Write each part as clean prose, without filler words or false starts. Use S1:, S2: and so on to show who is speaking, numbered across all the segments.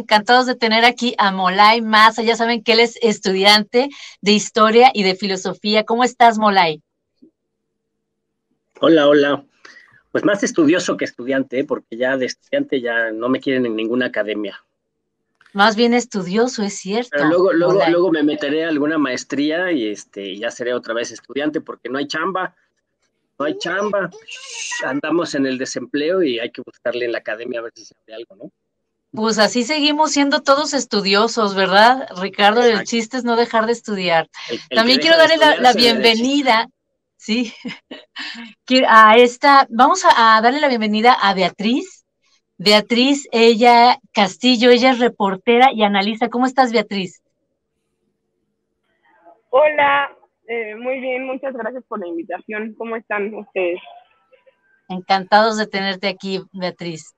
S1: encantados de tener aquí a Molay Maza. Ya saben que él es estudiante de Historia y de Filosofía. ¿Cómo estás, Molay?
S2: Hola, hola. Pues más estudioso que estudiante, porque ya de estudiante ya no me quieren en ninguna academia.
S1: Más bien estudioso, es
S2: Pero
S1: cierto,
S2: luego,
S1: Molay.
S2: me meteré a alguna maestría y ya seré otra vez estudiante, porque no hay chamba, no hay chamba. Andamos en el desempleo y hay que buscarle en la academia a ver si se abre algo, ¿no?
S1: Pues así seguimos siendo todos estudiosos, ¿verdad, Ricardo? El
S2: Exacto.
S1: chiste es no dejar de estudiar.
S2: El que
S1: También
S2: deja
S1: quiero
S2: de
S1: darle
S2: estudiar
S1: la
S2: se derecha.
S1: bienvenida, ¿sí? Vamos a darle la bienvenida a Beatriz. Beatriz, ella Castillo, ella es reportera y analista. ¿Cómo estás, Beatriz?
S3: Hola, muy bien, muchas gracias por la invitación. ¿Cómo están ustedes?
S1: Encantados de tenerte aquí, Beatriz.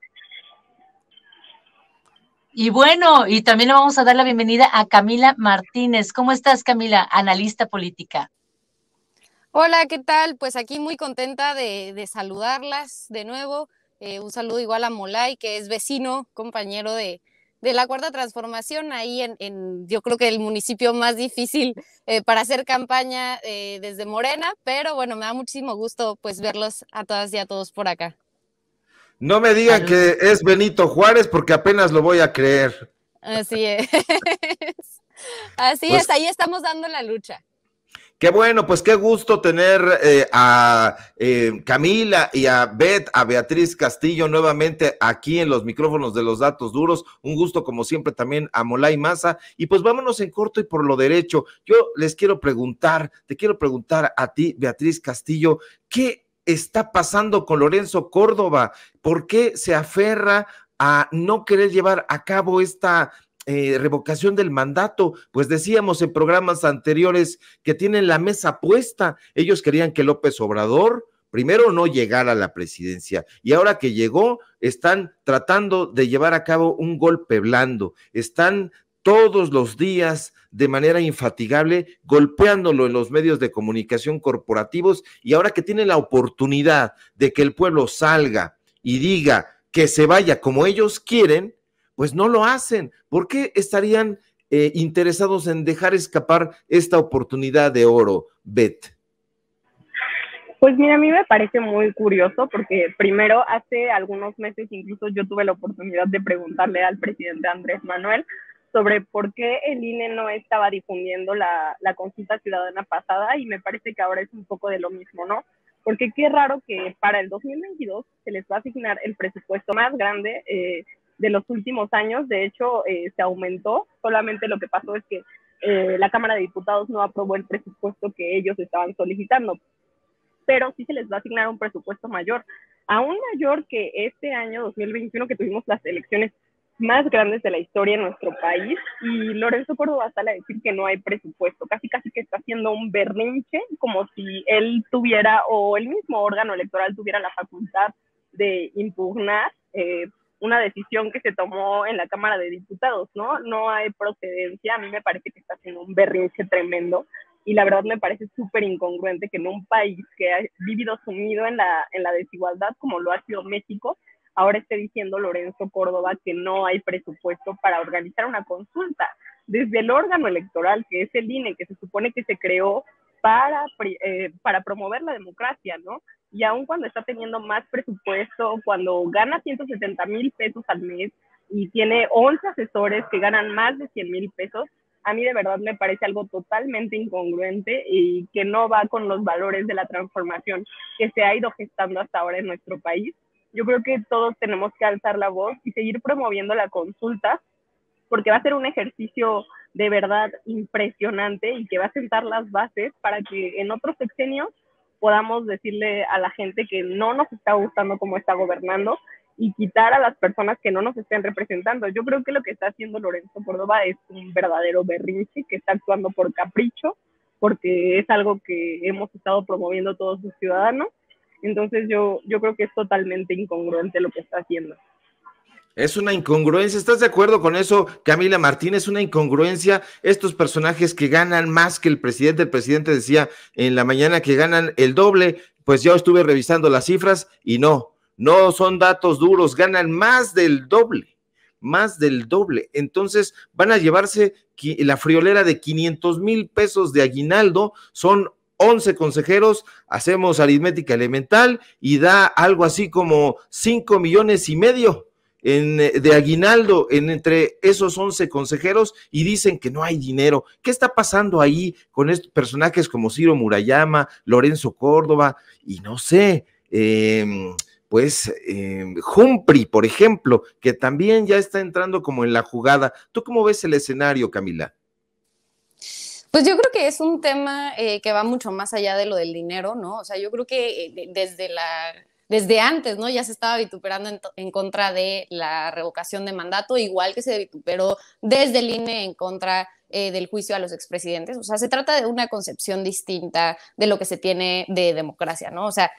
S1: Y bueno, y también le vamos a dar la bienvenida a Camila Martínez. ¿Cómo estás, Camila? Analista política.
S4: Hola, ¿qué tal? Pues aquí muy contenta de saludarlas de nuevo. Un saludo igual a Molay, que es vecino, compañero de la Cuarta Transformación, ahí yo creo que el municipio más difícil para hacer campaña desde Morena, pero bueno, me da muchísimo gusto pues verlos a todas y a todos por acá.
S5: No me digan que es Benito Juárez porque apenas lo voy a creer.
S4: Así es. Así
S5: pues,
S4: es, ahí estamos dando la lucha.
S5: Qué bueno, pues qué gusto tener a Camila y a Beatriz Castillo nuevamente aquí en los micrófonos de los datos duros. Un gusto como siempre también a Molay Maza. Y pues vámonos en corto y por lo derecho. Yo te quiero preguntar a ti, Beatriz Castillo, ¿qué está pasando con Lorenzo Córdoba? ¿Por qué se aferra a no querer llevar a cabo esta revocación del mandato? Pues decíamos en programas anteriores que tienen la mesa puesta. Ellos querían que López Obrador primero no llegara a la presidencia y ahora que llegó están tratando de llevar a cabo un golpe blando. Están todos los días de manera infatigable golpeándolo en los medios de comunicación corporativos, y ahora que tienen la oportunidad de que el pueblo salga y diga que se vaya como ellos quieren, pues no lo hacen. ¿Por qué estarían interesados en dejar escapar esta oportunidad de oro, Bet?
S3: Pues mira, a mí me parece muy curioso porque primero hace algunos meses incluso yo tuve la oportunidad de preguntarle al presidente Andrés Manuel sobre por qué el INE no estaba difundiendo la consulta ciudadana pasada, y me parece que ahora es un poco de lo mismo, ¿no? Porque qué raro que para el 2022 se les va a asignar el presupuesto más grande de los últimos años. De hecho, se aumentó. Solamente lo que pasó es que la Cámara de Diputados no aprobó el presupuesto que ellos estaban solicitando, pero sí se les va a asignar un presupuesto mayor, aún mayor que este año 2021, que tuvimos las elecciones más grandes de la historia en nuestro país, y Lorenzo Córdoba sale a decir que no hay presupuesto, casi que está haciendo un berrinche, como si él tuviera, o el mismo órgano electoral tuviera la facultad de impugnar una decisión que se tomó en la Cámara de Diputados, ¿no? No hay procedencia. A mí me parece que está haciendo un berrinche tremendo, y la verdad me parece súper incongruente que en un país que ha vivido sumido en la desigualdad como lo ha sido México, ahora esté diciendo Lorenzo Córdoba que no hay presupuesto para organizar una consulta desde el órgano electoral, que es el INE, que se supone que se creó para promover la democracia, ¿no? Y aun cuando está teniendo más presupuesto, cuando gana 170,000 pesos al mes y tiene 11 asesores que ganan más de 100,000 pesos, a mí de verdad me parece algo totalmente incongruente y que no va con los valores de la transformación que se ha ido gestando hasta ahora en nuestro país. Yo creo que todos tenemos que alzar la voz y seguir promoviendo la consulta, porque va a ser un ejercicio de verdad impresionante y que va a sentar las bases para que en otros sexenios podamos decirle a la gente que no nos está gustando cómo está gobernando y quitar a las personas que no nos estén representando. Yo creo que lo que está haciendo Lorenzo Córdoba es un verdadero berrinche, que está actuando por capricho, porque es algo que hemos estado promoviendo todos los ciudadanos. Entonces yo creo que es totalmente incongruente lo que está haciendo.
S5: Es una incongruencia. ¿Estás de acuerdo con eso, Camila Martínez? Una incongruencia, estos personajes que ganan más que el presidente decía en la mañana que ganan el doble. Pues yo estuve revisando las cifras y no son datos duros, ganan más del doble. más del doble. Entonces van a llevarse la friolera de 500,000 pesos de aguinaldo. Son 11 consejeros, hacemos aritmética elemental y da algo así como 5,5 millones de aguinaldo entre esos 11 consejeros, y dicen que no hay dinero. ¿Qué está pasando ahí con estos personajes como Ciro Murayama, Lorenzo Córdoba y no sé, Humphrey, por ejemplo, que también ya está entrando como en la jugada? ¿Tú cómo ves el escenario, Camila?
S4: Pues yo creo que es un tema que va mucho más allá de lo del dinero, ¿no? O sea, yo creo que desde antes, ¿no? Ya se estaba vituperando en contra de la revocación de mandato, igual que se vituperó desde el INE en contra del juicio a los expresidentes. O sea, se trata de una concepción distinta de lo que se tiene de democracia, ¿no? O sea,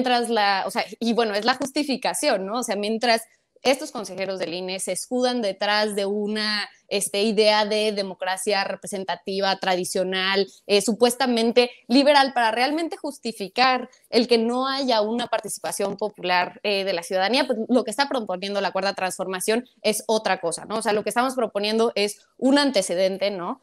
S4: y bueno, es la justificación, ¿no? O sea, mientras estos consejeros del INE se escudan detrás de una idea de democracia representativa, tradicional, supuestamente liberal, para realmente justificar el que no haya una participación popular de la ciudadanía, pues lo que está proponiendo la Cuarta Transformación es otra cosa, ¿no? O sea, lo que estamos proponiendo es un antecedente, ¿no?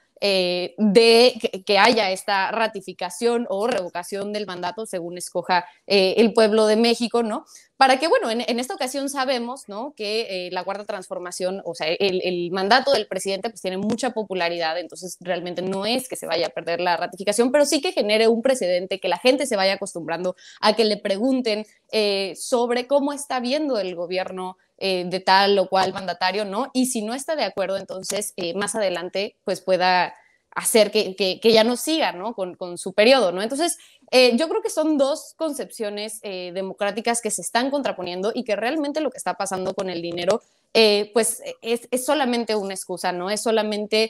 S4: De que haya esta ratificación o revocación del mandato según escoja el pueblo de México, ¿no? Para que, bueno, en esta ocasión sabemos, ¿no? Que la Cuarta Transformación, o sea, el mandato del presidente pues tiene mucha popularidad, entonces realmente no es que se vaya a perder la ratificación, pero sí que genere un precedente, que la gente se vaya acostumbrando a que le pregunten sobre cómo está viendo el gobierno de tal o cual mandatario, ¿no? Y si no está de acuerdo, entonces más adelante pues pueda hacer que ya no siga, ¿no? Con su periodo, ¿no? Entonces, yo creo que son dos concepciones democráticas que se están contraponiendo, y que realmente lo que está pasando con el dinero pues es solamente una excusa, ¿no? Es solamente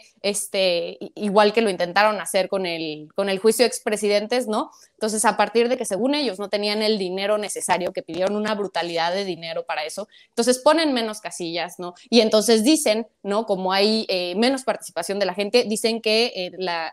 S4: igual que lo intentaron hacer con el juicio de expresidentes, ¿no? Entonces, a partir de que según ellos no tenían el dinero necesario, que pidieron una brutalidad de dinero para eso, entonces ponen menos casillas, ¿no? Y entonces dicen, ¿no? Como hay menos participación de la gente, dicen que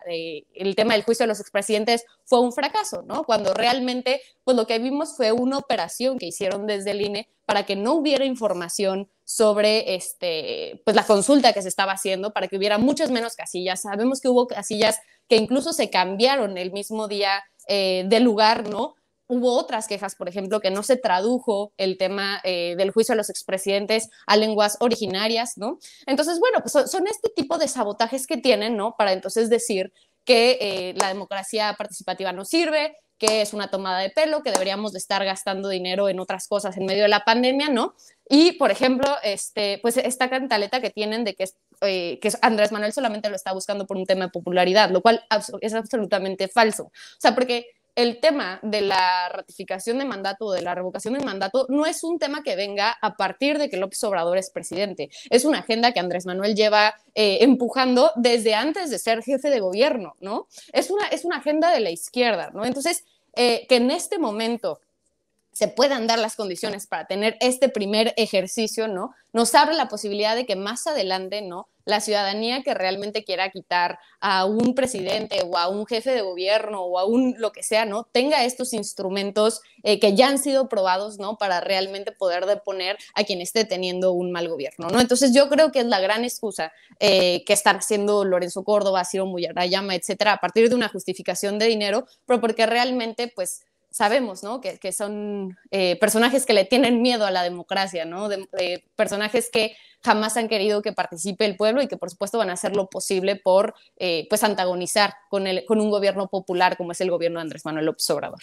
S4: el tema del juicio de los expresidentes fue un fracaso, ¿no? Cuando realmente, pues lo que vimos fue una operación que hicieron desde el INE para que no hubiera información sobre pues la consulta que se estaba haciendo, para que hubiera muchas menos casillas. Sabemos que hubo casillas que incluso se cambiaron el mismo día de lugar, ¿no? Hubo otras quejas, por ejemplo, que no se tradujo el tema del juicio a los expresidentes a lenguas originarias, ¿no? Entonces, bueno, pues son este tipo de sabotajes que tienen, ¿no? Para entonces decir que la democracia participativa no sirve, que es una tomada de pelo, que deberíamos de estar gastando dinero en otras cosas en medio de la pandemia, ¿no? Y, por ejemplo, pues esta cantaleta que tienen de que Andrés Manuel solamente lo está buscando por un tema de popularidad, lo cual es absolutamente falso. O sea, porque el tema de la ratificación de mandato o de la revocación de mandato no es un tema que venga a partir de que López Obrador es presidente. Es una agenda que Andrés Manuel lleva empujando desde antes de ser jefe de gobierno, ¿no? Es una agenda de la izquierda, ¿no? Entonces, que en este momento se puedan dar las condiciones para tener este primer ejercicio, ¿no? Nos abre la posibilidad de que más adelante, ¿no? La ciudadanía que realmente quiera quitar a un presidente o a un jefe de gobierno o a un lo que sea, ¿no? Tenga estos instrumentos que ya han sido probados, ¿no? Para realmente poder deponer a quien esté teniendo un mal gobierno, ¿no? Entonces yo creo que es la gran excusa que están haciendo Lorenzo Córdoba, Ciro Murayama, etcétera, a partir de una justificación de dinero, pero porque realmente, pues, sabemos, ¿no? Que son personajes que le tienen miedo a la democracia, ¿no? Personajes que jamás han querido que participe el pueblo y que por supuesto van a hacer lo posible por pues antagonizar con un gobierno popular como es el gobierno de Andrés Manuel López Obrador.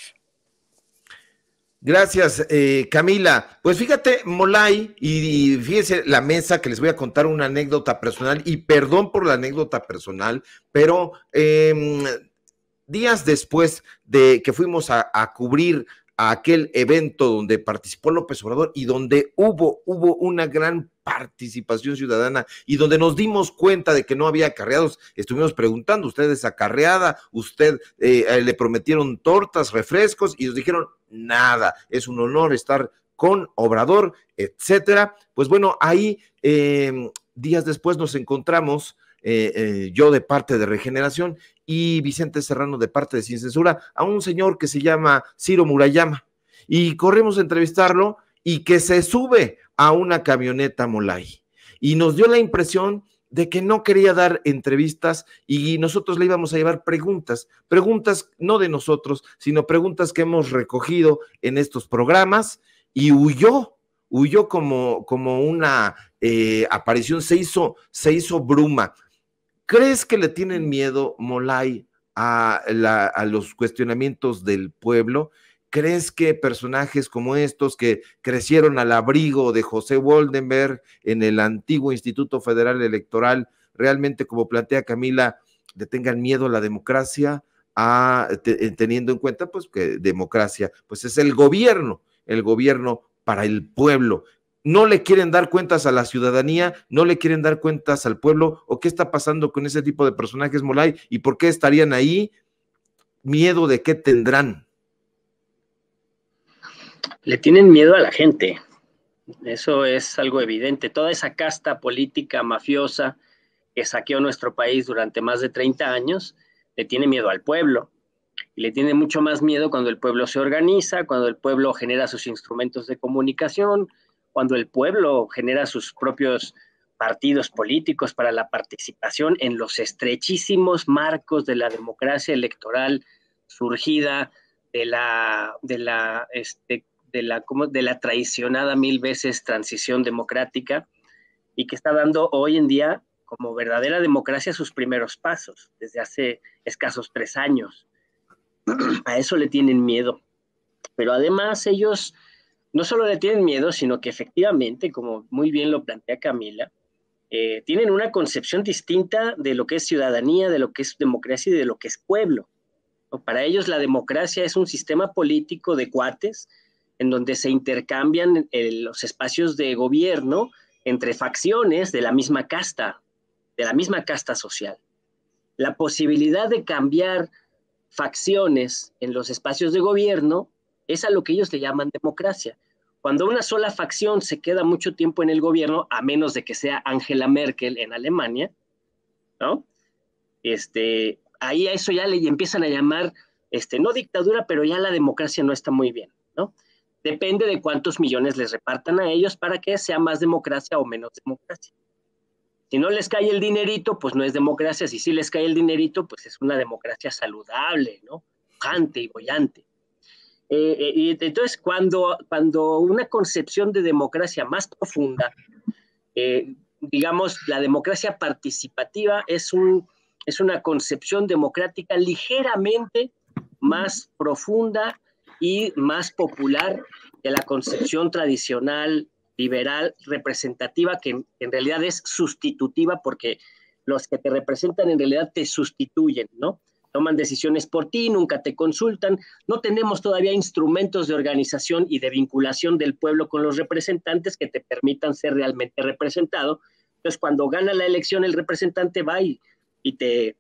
S5: Gracias, Camila. Pues fíjate, Molay, y fíjense la mesa, que les voy a contar una anécdota personal, y perdón por la anécdota personal, pero días después de que fuimos a cubrir a aquel evento donde participó López Obrador y donde hubo una gran participación ciudadana y donde nos dimos cuenta de que no había acarreados, estuvimos preguntando, ¿usted es acarreada? ¿Usted le prometieron tortas, refrescos? Y nos dijeron, nada, es un honor estar con Obrador, etcétera. Pues bueno, ahí días después nos encontramos, yo de parte de Regeneración y Vicente Serrano de parte de Sin Censura, a un señor que se llama Ciro Murayama, y corremos a entrevistarlo y que se sube a una camioneta, Molay, y nos dio la impresión de que no quería dar entrevistas y nosotros le íbamos a llevar preguntas no de nosotros, sino preguntas que hemos recogido en estos programas, y huyó como una aparición, se hizo bruma. ¿Crees que le tienen miedo, Molay, a los cuestionamientos del pueblo? ¿Crees que personajes como estos que crecieron al abrigo de José Woldenberg en el antiguo Instituto Federal Electoral, realmente, como plantea Camila, le tengan miedo a la democracia, teniendo en cuenta pues que democracia pues es el gobierno para el pueblo? ¿No le quieren dar cuentas a la ciudadanía? ¿No le quieren dar cuentas al pueblo? ¿O qué está pasando con ese tipo de personajes, Molay? ¿Y por qué estarían ahí? ¿Miedo de qué tendrán?
S2: Le tienen miedo a la gente. Eso es algo evidente. Toda esa casta política mafiosa que saqueó nuestro país durante más de 30 años, le tiene miedo al pueblo. Y le tiene mucho más miedo cuando el pueblo se organiza, cuando el pueblo genera sus instrumentos de comunicación, cuando el pueblo genera sus propios partidos políticos para la participación en los estrechísimos marcos de la democracia electoral surgida de la traicionada 1000 veces transición democrática, y que está dando hoy en día como verdadera democracia sus primeros pasos desde hace escasos 3 años. A eso le tienen miedo. Pero además ellos no solo le tienen miedo, sino que efectivamente, como muy bien lo plantea Camila, tienen una concepción distinta de lo que es ciudadanía, de lo que es democracia y de lo que es pueblo. Para ellos la democracia es un sistema político de cuates en donde se intercambian los espacios de gobierno entre facciones de la misma casta social. La posibilidad de cambiar facciones en los espacios de gobierno es a lo que ellos le llaman democracia. Cuando una sola facción se queda mucho tiempo en el gobierno, a menos de que sea Angela Merkel en Alemania, ¿no? Ahí a eso ya le empiezan a llamar, no dictadura, pero ya la democracia no está muy bien, ¿no? Depende de cuántos millones les repartan a ellos para que sea más democracia o menos democracia. Si no les cae el dinerito, pues no es democracia. Si sí les cae el dinerito, pues es una democracia saludable, ¿no? Pujante y bollante. Y entonces, cuando una concepción de democracia más profunda, digamos, la democracia participativa es una concepción democrática ligeramente más profunda y más popular que la concepción tradicional, liberal, representativa, que en realidad es sustitutiva, porque los que te representan en realidad te sustituyen, ¿no? Toman decisiones por ti, nunca te consultan. No tenemos todavía instrumentos de organización y de vinculación del pueblo con los representantes que te permitan ser realmente representado. Entonces, cuando gana la elección, el representante va y te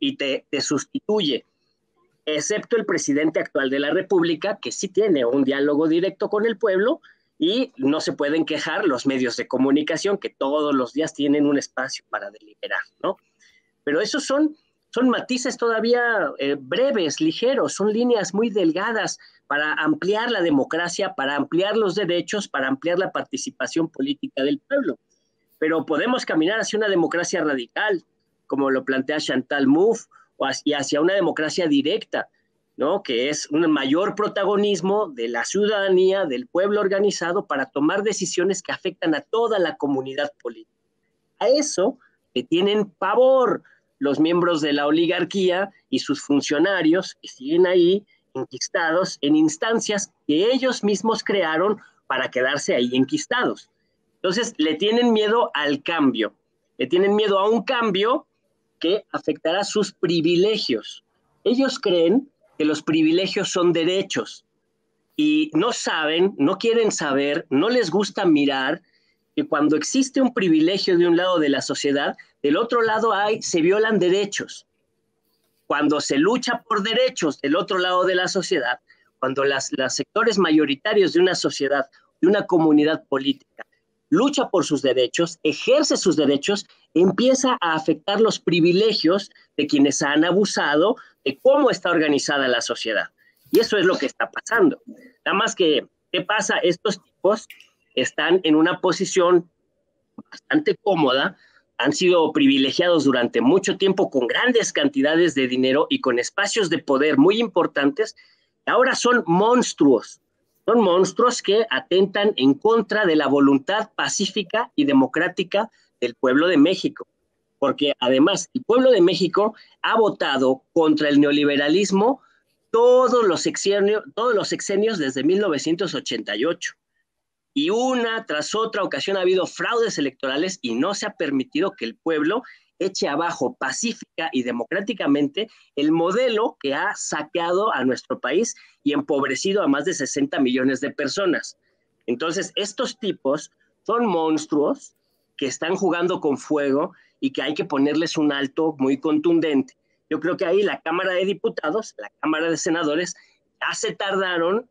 S2: sustituye, excepto el presidente actual de la República, que sí tiene un diálogo directo con el pueblo, y no se pueden quejar los medios de comunicación, que todos los días tienen un espacio para deliberar, ¿no? Pero esos son matices todavía breves, ligeros, son líneas muy delgadas para ampliar la democracia, para ampliar los derechos, para ampliar la participación política del pueblo. Pero podemos caminar hacia una democracia radical, como lo plantea Chantal Mouffe, y hacia una democracia directa, ¿no? Que es un mayor protagonismo de la ciudadanía, del pueblo organizado, para tomar decisiones que afectan a toda la comunidad política. A eso le tienen pavor los miembros de la oligarquía y sus funcionarios, que siguen ahí enquistados en instancias que ellos mismos crearon para quedarse ahí enquistados. Entonces le tienen miedo al cambio, le tienen miedo a un cambio que afectará sus privilegios. Ellos creen que los privilegios son derechos y no saben, no quieren saber, no les gusta mirar que cuando existe un privilegio de un lado de la sociedad, del otro lado se violan derechos. Cuando se lucha por derechos del otro lado de la sociedad, cuando los sectores mayoritarios de una sociedad, de una comunidad política, lucha por sus derechos, ejerce sus derechos, empieza a afectar los privilegios de quienes han abusado de cómo está organizada la sociedad. Y eso es lo que está pasando. Nada más que, ¿qué pasa? Estos tipos están en una posición bastante cómoda, han sido privilegiados durante mucho tiempo con grandes cantidades de dinero y con espacios de poder muy importantes, ahora son monstruos que atentan en contra de la voluntad pacífica y democrática del pueblo de México, porque además el pueblo de México ha votado contra el neoliberalismo todos los sexenios desde 1988. Y una tras otra ocasión ha habido fraudes electorales y no se ha permitido que el pueblo eche abajo pacífica y democráticamente el modelo que ha saqueado a nuestro país y empobrecido a más de 60 millones de personas. Entonces, estos tipos son monstruos que están jugando con fuego y que hay que ponerles un alto muy contundente. Yo creo que ahí la Cámara de Diputados, la Cámara de Senadores, ya se tardaron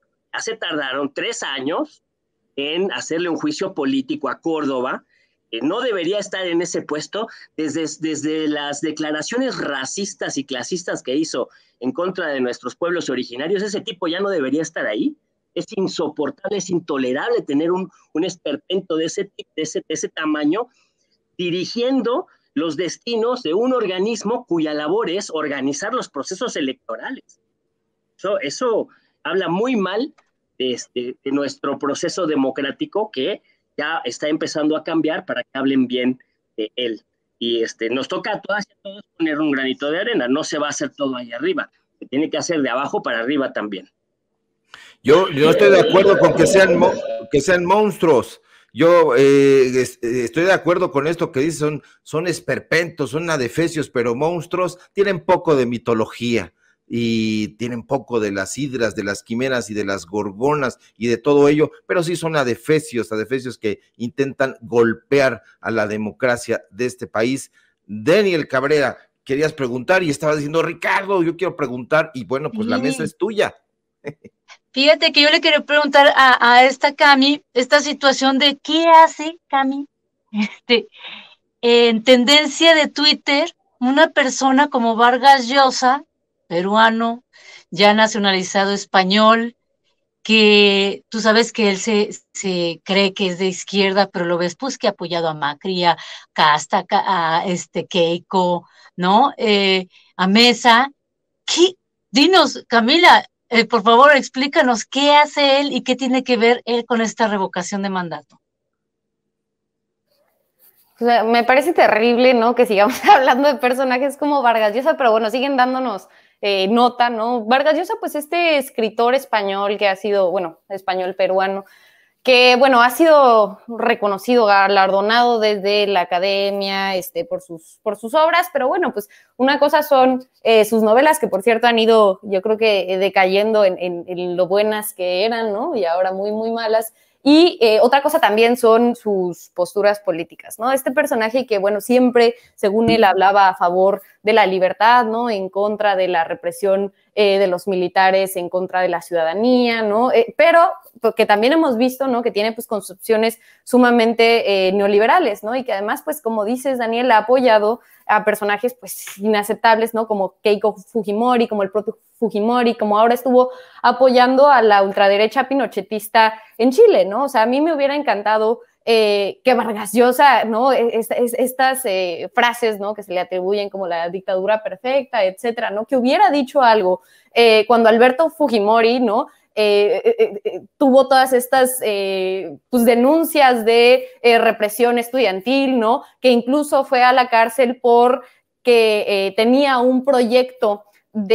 S2: 3 años en hacerle un juicio político a Córdoba, que no debería estar en ese puesto desde las declaraciones racistas y clasistas que hizo en contra de nuestros pueblos originarios. Ese tipo ya no debería estar ahí. Es insoportable, es intolerable tener un esperpento de ese tamaño dirigiendo los destinos de un organismo cuya labor es organizar los procesos electorales. Eso habla muy mal de nuestro proceso democrático, que ya está empezando a cambiar para que hablen bien de él. Y nos toca a todas y a todos poner un granito de arena. No se va a hacer todo ahí arriba, se tiene que hacer de abajo para arriba también.
S5: Yo estoy de acuerdo con que sean monstruos. Yo estoy de acuerdo con esto que dicen, son esperpentos, son adefesios, pero monstruos, tienen poco de mitología y tienen poco de las hidras, de las quimeras y de las gorgonas y de todo ello, pero sí son adefesios que intentan golpear a la democracia de este país. Daniel Cabrera, querías preguntar y estabas diciendo, Ricardo, yo quiero preguntar, y bueno, pues la mesa es tuya.
S1: Fíjate que yo le quiero preguntar a esta Cami, esta situación de qué hace Cami, en tendencia de Twitter, una persona como Vargas Llosa, peruano, ya nacionalizado español, que tú sabes que él se cree que es de izquierda, pero lo ves pues que ha apoyado a Macri, a Casta, a Keiko, ¿no? A Mesa. Dinos, Camila, por favor, explícanos qué hace él y qué tiene que ver él con esta revocación de mandato.
S4: O sea, me parece terrible, ¿no? Que sigamos hablando de personajes como Vargas Llosa, pero bueno, siguen dándonos nota, ¿no? Vargas Llosa, pues este escritor español que ha sido, bueno, español peruano, que, bueno, ha sido reconocido, galardonado desde la academia por sus obras, pero bueno, pues una cosa son sus novelas, que por cierto han ido, yo creo que decayendo en lo buenas que eran, ¿no? Y ahora muy, muy malas. Y otra cosa también son sus posturas políticas, ¿no? Este personaje que, bueno, siempre, según él, hablaba a favor de la libertad, ¿no? En contra de la represión de los militares, en contra de la ciudadanía, ¿no? Pero que también hemos visto, ¿no? Que tiene, pues, concepciones sumamente neoliberales, ¿no? Y que además, pues, como dices, Daniel, ha apoyado a personajes, pues, inaceptables, ¿no? Como Keiko Fujimori, como el propio Fujimori, como ahora estuvo apoyando a la ultraderecha pinochetista en Chile, ¿no? O sea, a mí me hubiera encantado que Vargas Llosa, ¿no? Estas frases, ¿no? Que se le atribuyen como la dictadura perfecta, etcétera, ¿no? Que hubiera dicho algo cuando Alberto Fujimori, ¿no? Tuvo todas estas pues denuncias de represión estudiantil, ¿no? Que incluso fue a la cárcel porque tenía un proyecto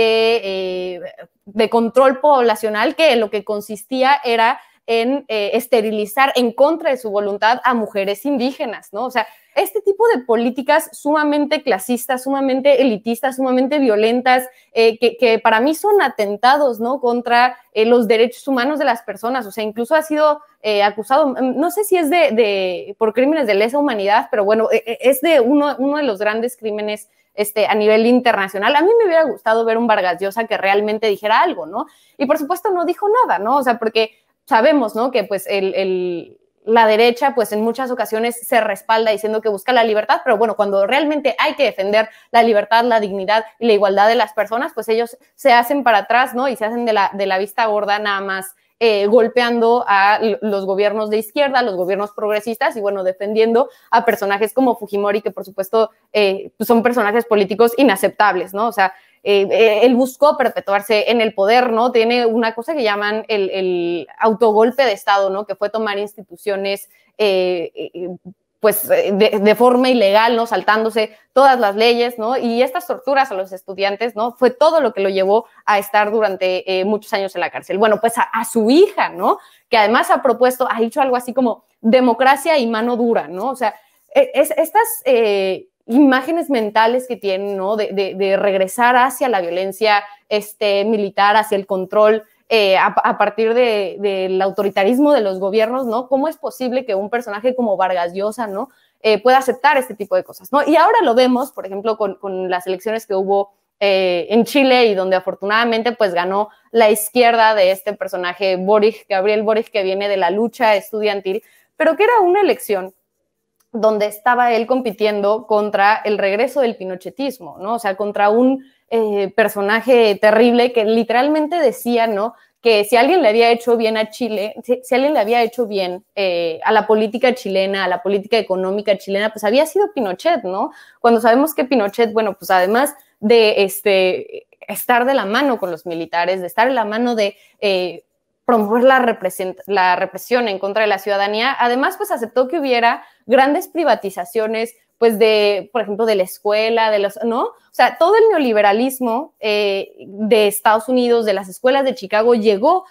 S4: de control poblacional que lo que consistía era en esterilizar en contra de su voluntad a mujeres indígenas, ¿no? O sea, este tipo de políticas sumamente clasistas, sumamente elitistas, sumamente violentas, que para mí son atentados, ¿no? Contra los derechos humanos de las personas. O sea, incluso ha sido acusado, no sé si es por crímenes de lesa humanidad, pero bueno, es de uno de los grandes crímenes a nivel internacional. A mí me hubiera gustado ver un Vargas Llosa que realmente dijera algo, ¿no? Y por supuesto no dijo nada, ¿no? O sea, porque sabemos, ¿no? Que pues la derecha pues en muchas ocasiones se respalda diciendo que busca la libertad, pero bueno, cuando realmente hay que defender la libertad, la dignidad y la igualdad de las personas, pues ellos se hacen para atrás, ¿no? Y se hacen de la vista gorda nada más golpeando a los gobiernos de izquierda, los gobiernos progresistas y bueno, defendiendo a personajes como Fujimori, que por supuesto pues son personajes políticos inaceptables, ¿no? O sea, él buscó perpetuarse en el poder, ¿no? Tiene una cosa que llaman el autogolpe de Estado, ¿no? Que fue tomar instituciones pues de forma ilegal, ¿no? Saltándose todas las leyes, ¿no? Y estas torturas a los estudiantes, ¿no? Fue todo lo que lo llevó a estar durante muchos años en la cárcel. Bueno, pues a su hija, ¿no? Que además ha dicho algo así como democracia y mano dura, ¿no? O sea, estas imágenes mentales que tienen, ¿no? De regresar hacia la violencia militar, hacia el control, a partir del autoritarismo de los gobiernos, ¿no? ¿Cómo es posible que un personaje como Vargas Llosa, ¿no? Pueda aceptar este tipo de cosas, ¿no? Y ahora lo vemos, por ejemplo, con las elecciones que hubo en Chile y donde afortunadamente pues ganó la izquierda de este personaje Boric, Gabriel Boric, que viene de la lucha estudiantil, pero que era una elección donde estaba él compitiendo contra el regreso del pinochetismo, ¿no? O sea, contra un personaje terrible que literalmente decía, ¿no? Que si alguien le había hecho bien a Chile, si alguien le había hecho bien a la política chilena, a la política económica chilena, pues había sido Pinochet, ¿no? Cuando sabemos que Pinochet, bueno, pues además de estar de la mano con los militares, de estar de la mano de promover la represión en contra de la ciudadanía, además pues aceptó que hubiera grandes privatizaciones, pues por ejemplo, de la escuela, ¿no? O sea, todo el neoliberalismo de Estados Unidos, de las escuelas de Chicago, llegó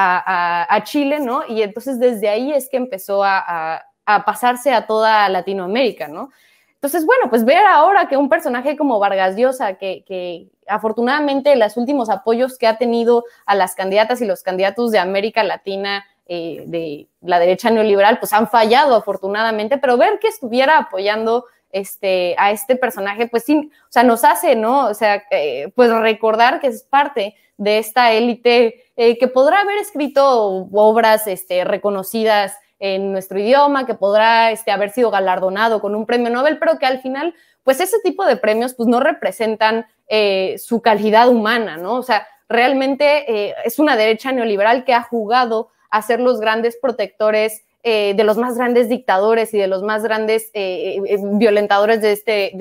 S4: a Chile, ¿no? Y entonces desde ahí es que empezó a pasarse a toda Latinoamérica, ¿no? Entonces, bueno, pues ver ahora que un personaje como Vargas Llosa, que afortunadamente los últimos apoyos que ha tenido a las candidatas y los candidatos de América Latina, de la derecha neoliberal, pues han fallado afortunadamente, pero ver que estuviera apoyando a este personaje, pues sí, o sea, nos hace, ¿no? O sea, pues recordar que es parte de esta élite que podrá haber escrito obras reconocidas en nuestro idioma, que podrá haber sido galardonado con un premio Nobel, pero que al final, pues ese tipo de premios pues no representan su calidad humana, ¿no? O sea, realmente es una derecha neoliberal que ha jugado a ser los grandes protectores de los más grandes dictadores y de los más grandes violentadores de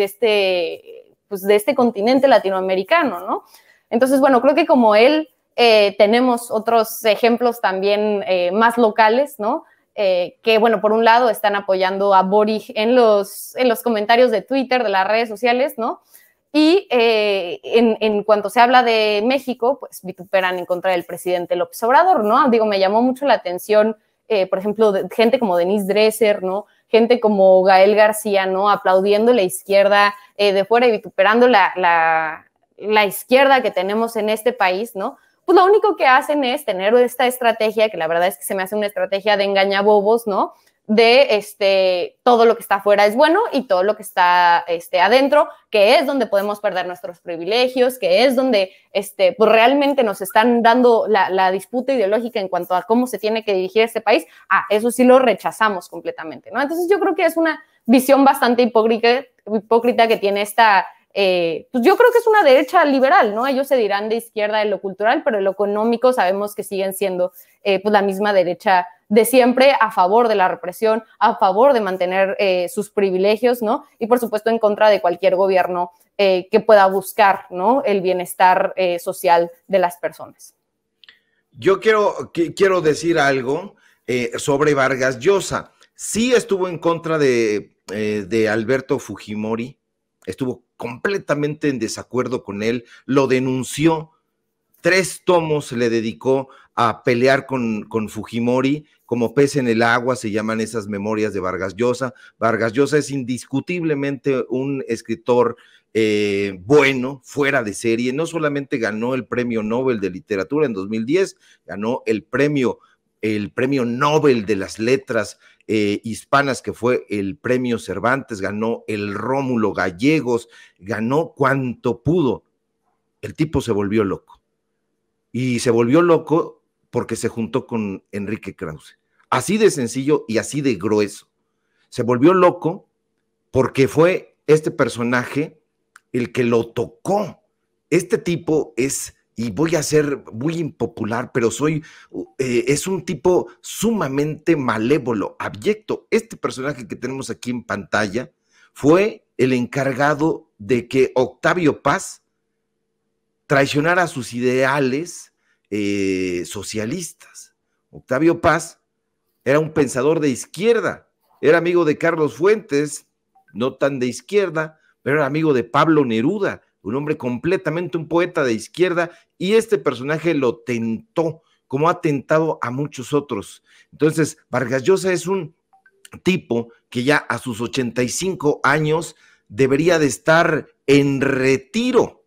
S4: este continente latinoamericano, ¿no? Entonces, bueno, creo que como él tenemos otros ejemplos también más locales, ¿no? Que, bueno, por un lado están apoyando a Boric en los comentarios de Twitter, de las redes sociales, ¿no? Y en cuanto se habla de México, pues vituperan en contra del presidente López Obrador, ¿no? Digo, me llamó mucho la atención, por ejemplo, gente como Denise Dresser, ¿no? Gente como Gael García, ¿no? Aplaudiendo la izquierda de fuera y vituperando la izquierda que tenemos en este país, ¿no? Pues lo único que hacen es tener esta estrategia, que la verdad es que se me hace una estrategia de engañabobos, ¿no? De todo lo que está afuera es bueno y todo lo que está adentro, que es donde podemos perder nuestros privilegios, que es donde pues realmente nos están dando la disputa ideológica en cuanto a cómo se tiene que dirigir este país, eso sí lo rechazamos completamente, ¿no? Entonces yo creo que es una visión bastante hipócrita que tiene pues yo creo que es una derecha liberal, ¿no? Ellos se dirán de izquierda en lo cultural, pero en lo económico sabemos que siguen siendo pues la misma derecha de siempre, a favor de la represión, a favor de mantener sus privilegios, ¿no? Y por supuesto en contra de cualquier gobierno que pueda buscar, ¿no? El bienestar social de las personas.
S5: Yo quiero decir algo sobre Vargas Llosa. Sí estuvo en contra de Alberto Fujimori, estuvo completamente en desacuerdo con él, lo denunció, 3 tomos le dedicó a pelear con Fujimori, como pez en el agua se llaman esas memorias de Vargas Llosa. Vargas Llosa es indiscutiblemente un escritor bueno, fuera de serie, no solamente ganó el premio Nobel de Literatura en 2010, ganó el premio Nobel de las Letras hispanas, que fue el premio Cervantes, ganó el Rómulo Gallegos, ganó cuanto pudo. El tipo se volvió loco. Y se volvió loco porque se juntó con Enrique Krause. Así de sencillo y así de grueso. Se volvió loco porque fue este personaje el que lo tocó. Este tipo es y voy a ser muy impopular, pero es un tipo sumamente malévolo, abyecto. Este personaje que tenemos aquí en pantalla fue el encargado de que Octavio Paz traicionara sus ideales socialistas. Octavio Paz era un pensador de izquierda, era amigo de Carlos Fuentes, no tan de izquierda, pero era amigo de Pablo Neruda, un hombre completamente un poeta de izquierda, y este personaje lo tentó, como ha tentado a muchos otros. Entonces, Vargas Llosa es un tipo que ya a sus 85 años debería de estar en retiro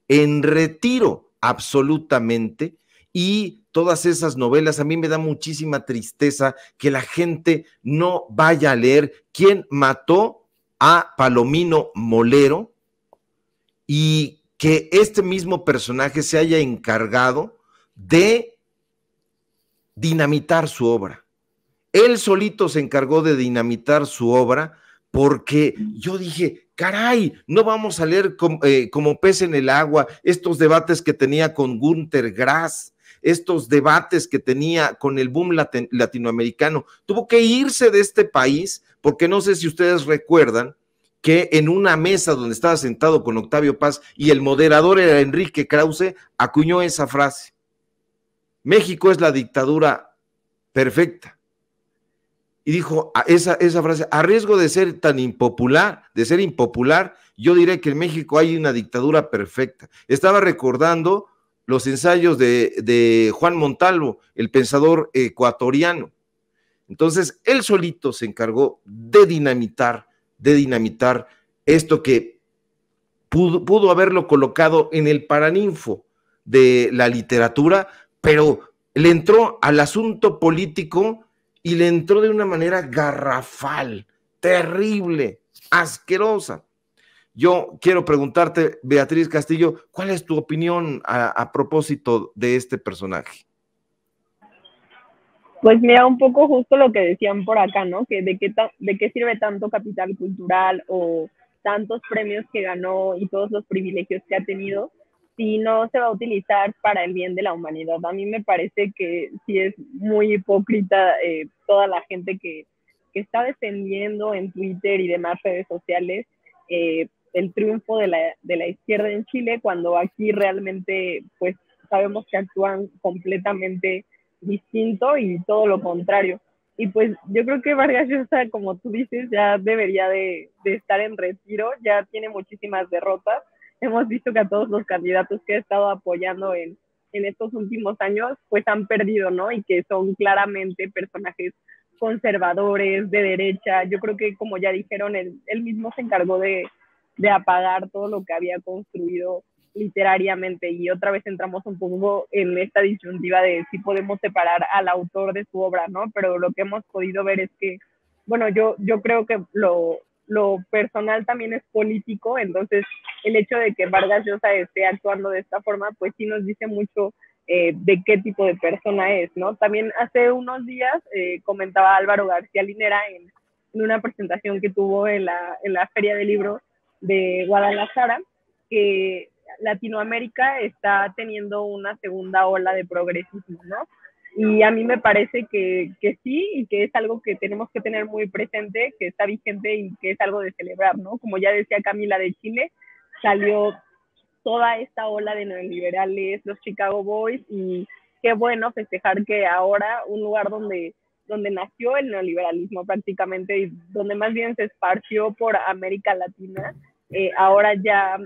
S5: absolutamente, y todas esas novelas, a mí me da muchísima tristeza que la gente no vaya a leer quién mató a Palomino Molero, y que este mismo personaje se haya encargado de dinamitar su obra. Él solito se encargó de dinamitar su obra, porque yo dije, caray, no vamos a leer como pez en el agua estos debates que tenía con Günter Grass, estos debates que tenía con el boom latinoamericano. Tuvo que irse de este país, porque no sé si ustedes recuerdan que en una mesa donde estaba sentado con Octavio Paz y el moderador era Enrique Krause, acuñó esa frase: México es la dictadura perfecta. Y dijo esa frase: a riesgo de ser tan impopular, yo diré que en México hay una dictadura perfecta. Estaba recordando los ensayos de Juan Montalvo, el pensador ecuatoriano. Entonces, él solito se encargó de dinamitar esto que pudo haberlo colocado en el paraninfo de la literatura, pero le entró al asunto político y le entró de una manera garrafal, terrible, asquerosa. Yo quiero preguntarte, Beatriz Castillo, ¿cuál es tu opinión a propósito de este personaje?
S3: Pues mira, un poco justo lo que decían por acá, ¿no? Que de qué sirve tanto capital cultural o tantos premios que ganó y todos los privilegios que ha tenido si no se va a utilizar para el bien de la humanidad. A mí me parece que sí es muy hipócrita toda la gente que está defendiendo en Twitter y demás redes sociales el triunfo de la izquierda en Chile, cuando aquí realmente pues sabemos que actúan completamente distinto y todo lo contrario. Y pues yo creo que Vargas Llosa, como tú dices, ya debería de estar en retiro, ya tiene muchísimas derrotas. Hemos visto que a todos los candidatos que ha estado apoyando en estos últimos años, pues han perdido, ¿no? Y que son claramente personajes conservadores, de derecha. Yo creo que, como ya dijeron, él mismo se encargó de apagar todo lo que había construido literariamente, y otra vez entramos un poco en esta disyuntiva de si podemos separar al autor de su obra, ¿no? Pero lo que hemos podido ver es que, bueno, yo creo que lo personal también es político, entonces el hecho de que Vargas Llosa esté actuando de esta forma, pues sí nos dice mucho de qué tipo de persona es, ¿no? También hace unos días comentaba Álvaro García Linera en una presentación que tuvo en la Feria del Libro de Guadalajara, que Latinoamérica está teniendo una segunda ola de progresismo, ¿no? Y a mí me parece que sí, y que es algo que tenemos que tener muy presente, que está vigente y que es algo de celebrar, ¿no? Como ya decía Camila de Chile, salió toda esta ola de neoliberales, los Chicago Boys, y qué bueno festejar que ahora un lugar donde nació el neoliberalismo prácticamente y donde más bien se esparció por América Latina, ahora ya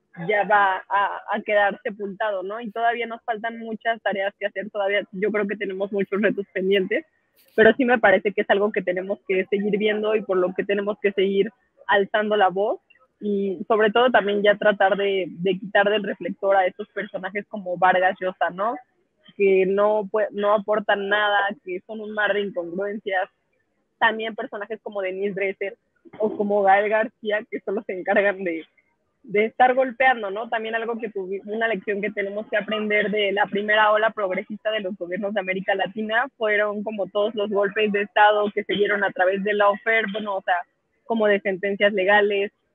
S3: va a quedar sepultado, ¿no? Y todavía nos faltan muchas tareas que hacer, todavía yo creo que tenemos muchos retos pendientes, pero sí me parece que es algo que tenemos que seguir viendo y por lo que tenemos que seguir alzando la voz, y sobre todo también ya tratar de quitar del reflector a estos personajes como Vargas Llosa, ¿no? Que no aportan nada, que son un mar de incongruencias. También personajes como Denise Dresser o como Gael García, que solo se encargan de estar golpeando, ¿no? También algo que una lección que tenemos que aprender de la primera ola progresista de los gobiernos de América Latina fueron como todos los golpes de Estado que se dieron a través de lawfare, bueno, o sea, como de sentencias legales,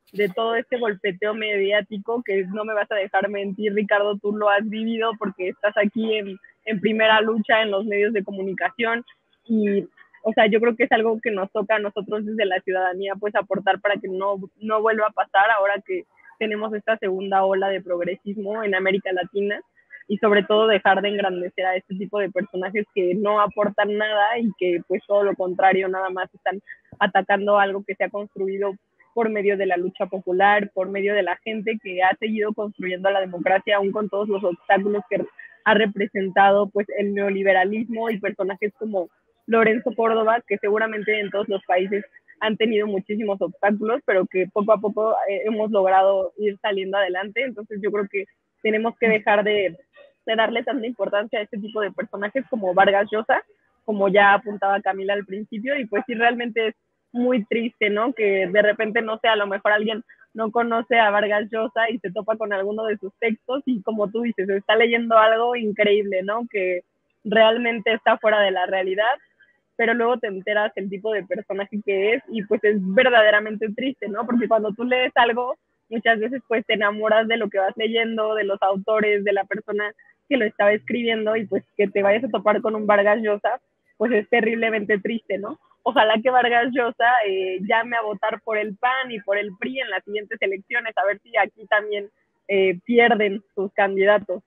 S3: de todo este golpeteo mediático, que no me vas a dejar mentir, Ricardo, tú lo has vivido porque estás aquí en primera lucha en los medios de comunicación y, o sea, yo creo que es algo que nos toca a nosotros desde la ciudadanía, pues aportar para que no vuelva a pasar ahora que tenemos esta segunda ola de progresismo en América Latina y sobre todo dejar de engrandecer a este tipo de personajes que no aportan nada y que pues todo lo contrario, nada más están atacando algo que se ha construido por medio de la lucha popular, por medio de la gente que ha seguido construyendo la democracia aún con todos los obstáculos que ha representado pues el neoliberalismo y personajes como Lorenzo Córdoba, que seguramente en todos los países han tenido muchísimos obstáculos, pero que poco a poco hemos logrado ir saliendo adelante. Entonces yo creo que tenemos que dejar de darle tanta importancia a este tipo de personajes como Vargas Llosa, como ya apuntaba Camila al principio, y pues sí, realmente es muy triste, ¿no? Que de repente, no sé, a lo mejor alguien no conoce a Vargas Llosa y se topa con alguno de sus textos y como tú dices, está leyendo algo increíble, ¿no? Que realmente está fuera de la realidad, pero luego te enteras el tipo de personaje que es y pues es verdaderamente triste, ¿no? Porque cuando tú lees algo, muchas veces pues te enamoras de lo que vas leyendo, de los autores, de la persona que lo estaba escribiendo y pues que te vayas a topar con un Vargas Llosa, pues es terriblemente triste, ¿no? Ojalá que Vargas Llosa llame a votar por el PAN y por el PRI en las siguientes elecciones, a ver si aquí también pierden sus candidatos.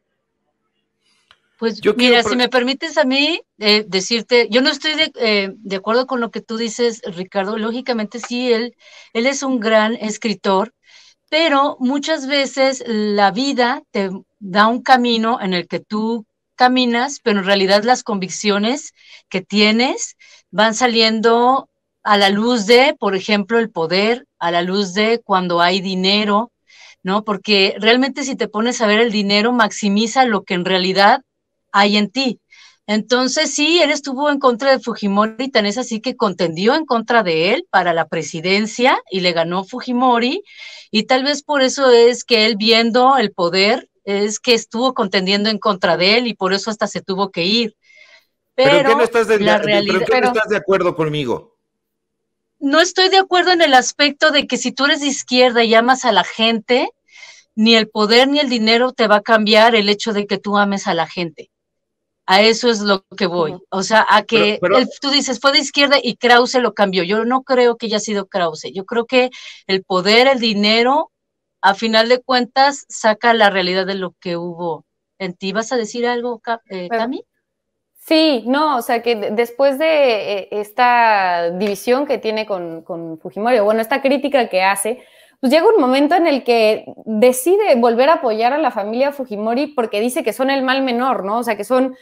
S1: Pues mira, si me permites a mí decirte, yo no estoy de acuerdo con lo que tú dices, Ricardo. Lógicamente sí, él es un gran escritor, pero muchas veces la vida te da un camino en el que tú caminas, pero en realidad las convicciones que tienes van saliendo a la luz de, por ejemplo, el poder, a la luz de cuando hay dinero, ¿no? Porque realmente si te pones a ver el dinero, maximiza lo que en realidad hay en ti. Entonces, sí, él estuvo en contra de Fujimori, tan es así que contendió en contra de él para la presidencia y le ganó Fujimori, y tal vez por eso es que él, viendo el poder, es que estuvo contendiendo en contra de él y por eso hasta se tuvo que ir.
S5: Pero ¿en qué no estás
S1: no
S5: estás de acuerdo conmigo?
S1: No estoy de acuerdo en el aspecto de que si tú eres de izquierda y amas a la gente, ni el poder ni el dinero te va a cambiar el hecho de que tú ames a la gente. A eso es lo que voy. O sea, a que tú dices, fue de izquierda y Krause lo cambió. Yo no creo que haya sido Krause. Yo creo que el poder, el dinero, a final de cuentas, saca la realidad de lo que hubo en ti. ¿Vas a decir algo, Cami?
S4: Sí, no, o sea que después de esta división que tiene con Fujimori, o bueno, esta crítica que hace, pues llega un momento en el que decide volver a apoyar a la familia Fujimori porque dice que son el mal menor, ¿no? O sea, que son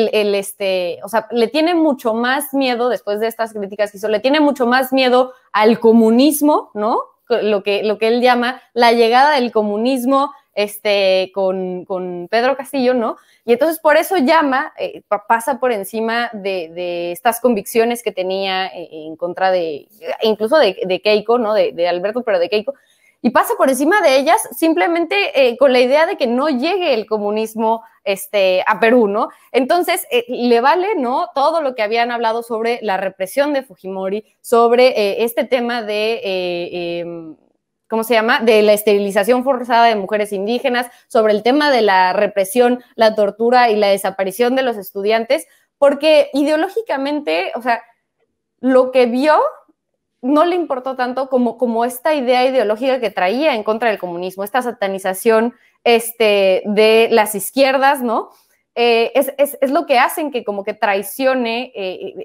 S4: o sea, le tiene mucho más miedo, después de estas críticas que hizo, le tiene mucho más miedo al comunismo, ¿no? Lo que él llama la llegada del comunismo con Pedro Castillo, ¿no? Y entonces por eso pasa por encima de estas convicciones que tenía en contra incluso de Keiko, ¿no? De Alberto, pero de Keiko, y pasa por encima de ellas simplemente con la idea de que no llegue el comunismo a Perú, ¿no? Entonces, le vale, ¿no? Todo lo que habían hablado sobre la represión de Fujimori, sobre este tema de ¿cómo se llama? De la esterilización forzada de mujeres indígenas, sobre el tema de la represión, la tortura y la desaparición de los estudiantes, porque ideológicamente, o sea, lo que vio no le importó tanto como esta idea ideológica que traía en contra del comunismo, esta satanización de las izquierdas, ¿no? Es lo que hacen que como que traicione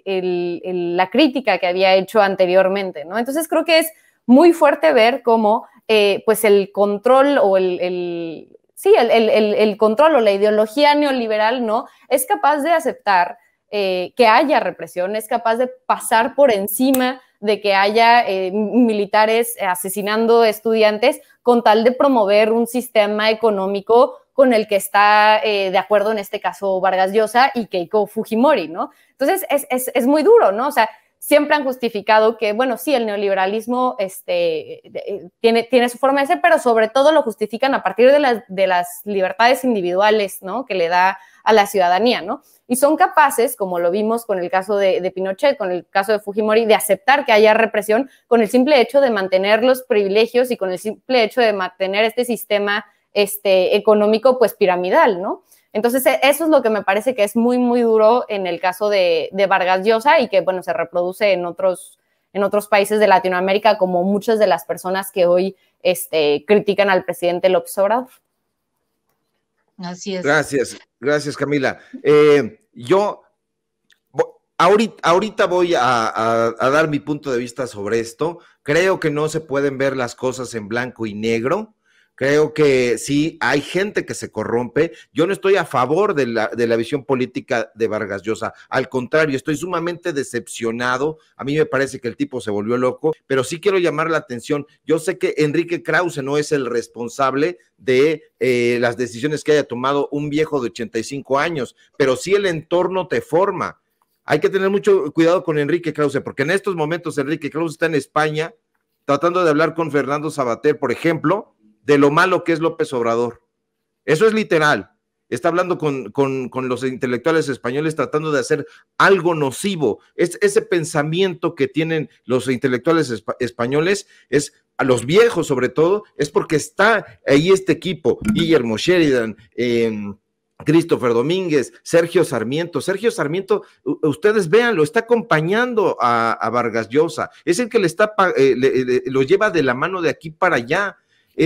S4: la crítica que había hecho anteriormente, ¿no? Entonces creo que es muy fuerte ver cómo pues el control o el control o la ideología neoliberal, ¿no? Es capaz de aceptar que haya represión, es capaz de pasar por encima de que haya militares asesinando estudiantes con tal de promover un sistema económico con el que está de acuerdo en este caso Vargas Llosa y Keiko Fujimori, ¿no? Entonces es muy duro, ¿no? O sea, siempre han justificado que, bueno, sí, el neoliberalismo tiene su forma de ser, pero sobre todo lo justifican a partir de las libertades individuales, ¿no?, que le da a la ciudadanía, ¿no? Y son capaces, como lo vimos con el caso de Pinochet, con el caso de Fujimori, de aceptar que haya represión con el simple hecho de mantener los privilegios y con el simple hecho de mantener este sistema económico, pues, piramidal, ¿no? Entonces, eso es lo que me parece que es muy, muy duro en el caso de Vargas Llosa y que, bueno, se reproduce en otros países de Latinoamérica, como muchas de las personas que hoy critican al presidente López Obrador.
S1: Así es.
S5: Gracias, Camila. Yo ahorita voy a dar mi punto de vista sobre esto. Creo que no se pueden ver las cosas en blanco y negro. Creo que sí, hay gente que se corrompe. Yo no estoy a favor de la visión política de Vargas Llosa. Al contrario, estoy sumamente decepcionado. A mí me parece que el tipo se volvió loco, pero sí quiero llamar la atención. Yo sé que Enrique Krause no es el responsable de las decisiones que haya tomado un viejo de 85 años, pero sí el entorno te forma. Hay que tener mucho cuidado con Enrique Krause, porque en estos momentos Enrique Krause está en España tratando de hablar con Fernando Savater, por ejemplo, de lo malo que es López Obrador. Eso es literal. Está hablando con los intelectuales españoles tratando de hacer algo nocivo. Ese pensamiento que tienen los intelectuales españoles, es a los viejos sobre todo, es porque está ahí este equipo, Guillermo Sheridan, Christopher Domínguez, Sergio Sarmiento. Sergio Sarmiento, ustedes véanlo, está acompañando a Vargas Llosa. Es el que lo lleva de la mano de aquí para allá.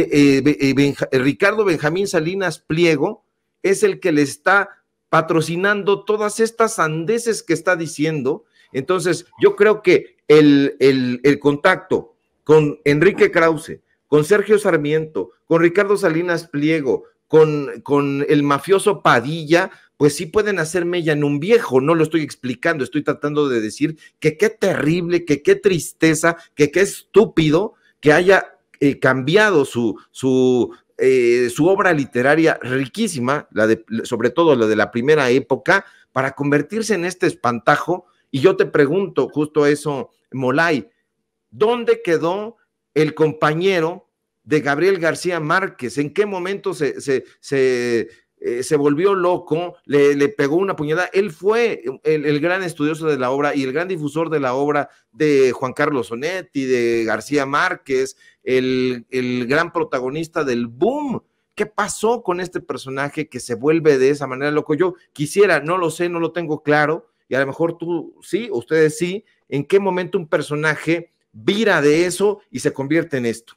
S5: Ricardo Benjamín Salinas Pliego es el que le está patrocinando todas estas sandeces que está diciendo. Entonces, yo creo que el contacto con Enrique Krause, con Sergio Sarmiento, con Ricardo Salinas Pliego, con el mafioso Padilla, pues sí pueden hacer mella en un viejo. No lo estoy explicando, estoy tratando de decir que qué terrible, que qué tristeza, que qué estúpido que haya cambiado su obra literaria riquísima, sobre todo la de la primera época, para convertirse en este espantajo. Y yo te pregunto justo eso, Molay, ¿dónde quedó el compañero de Gabriel García Márquez? ¿En qué momento se volvió loco, le pegó una puñalada? Él fue el gran estudioso de la obra y el gran difusor de la obra de Juan Carlos Onetti, de García Márquez, el gran protagonista del boom. ¿Qué pasó con este personaje que se vuelve de esa manera loco? Yo quisiera, no lo sé, no lo tengo claro, y a lo mejor tú sí, ustedes sí, ¿en qué momento un personaje vira de eso y se convierte en esto?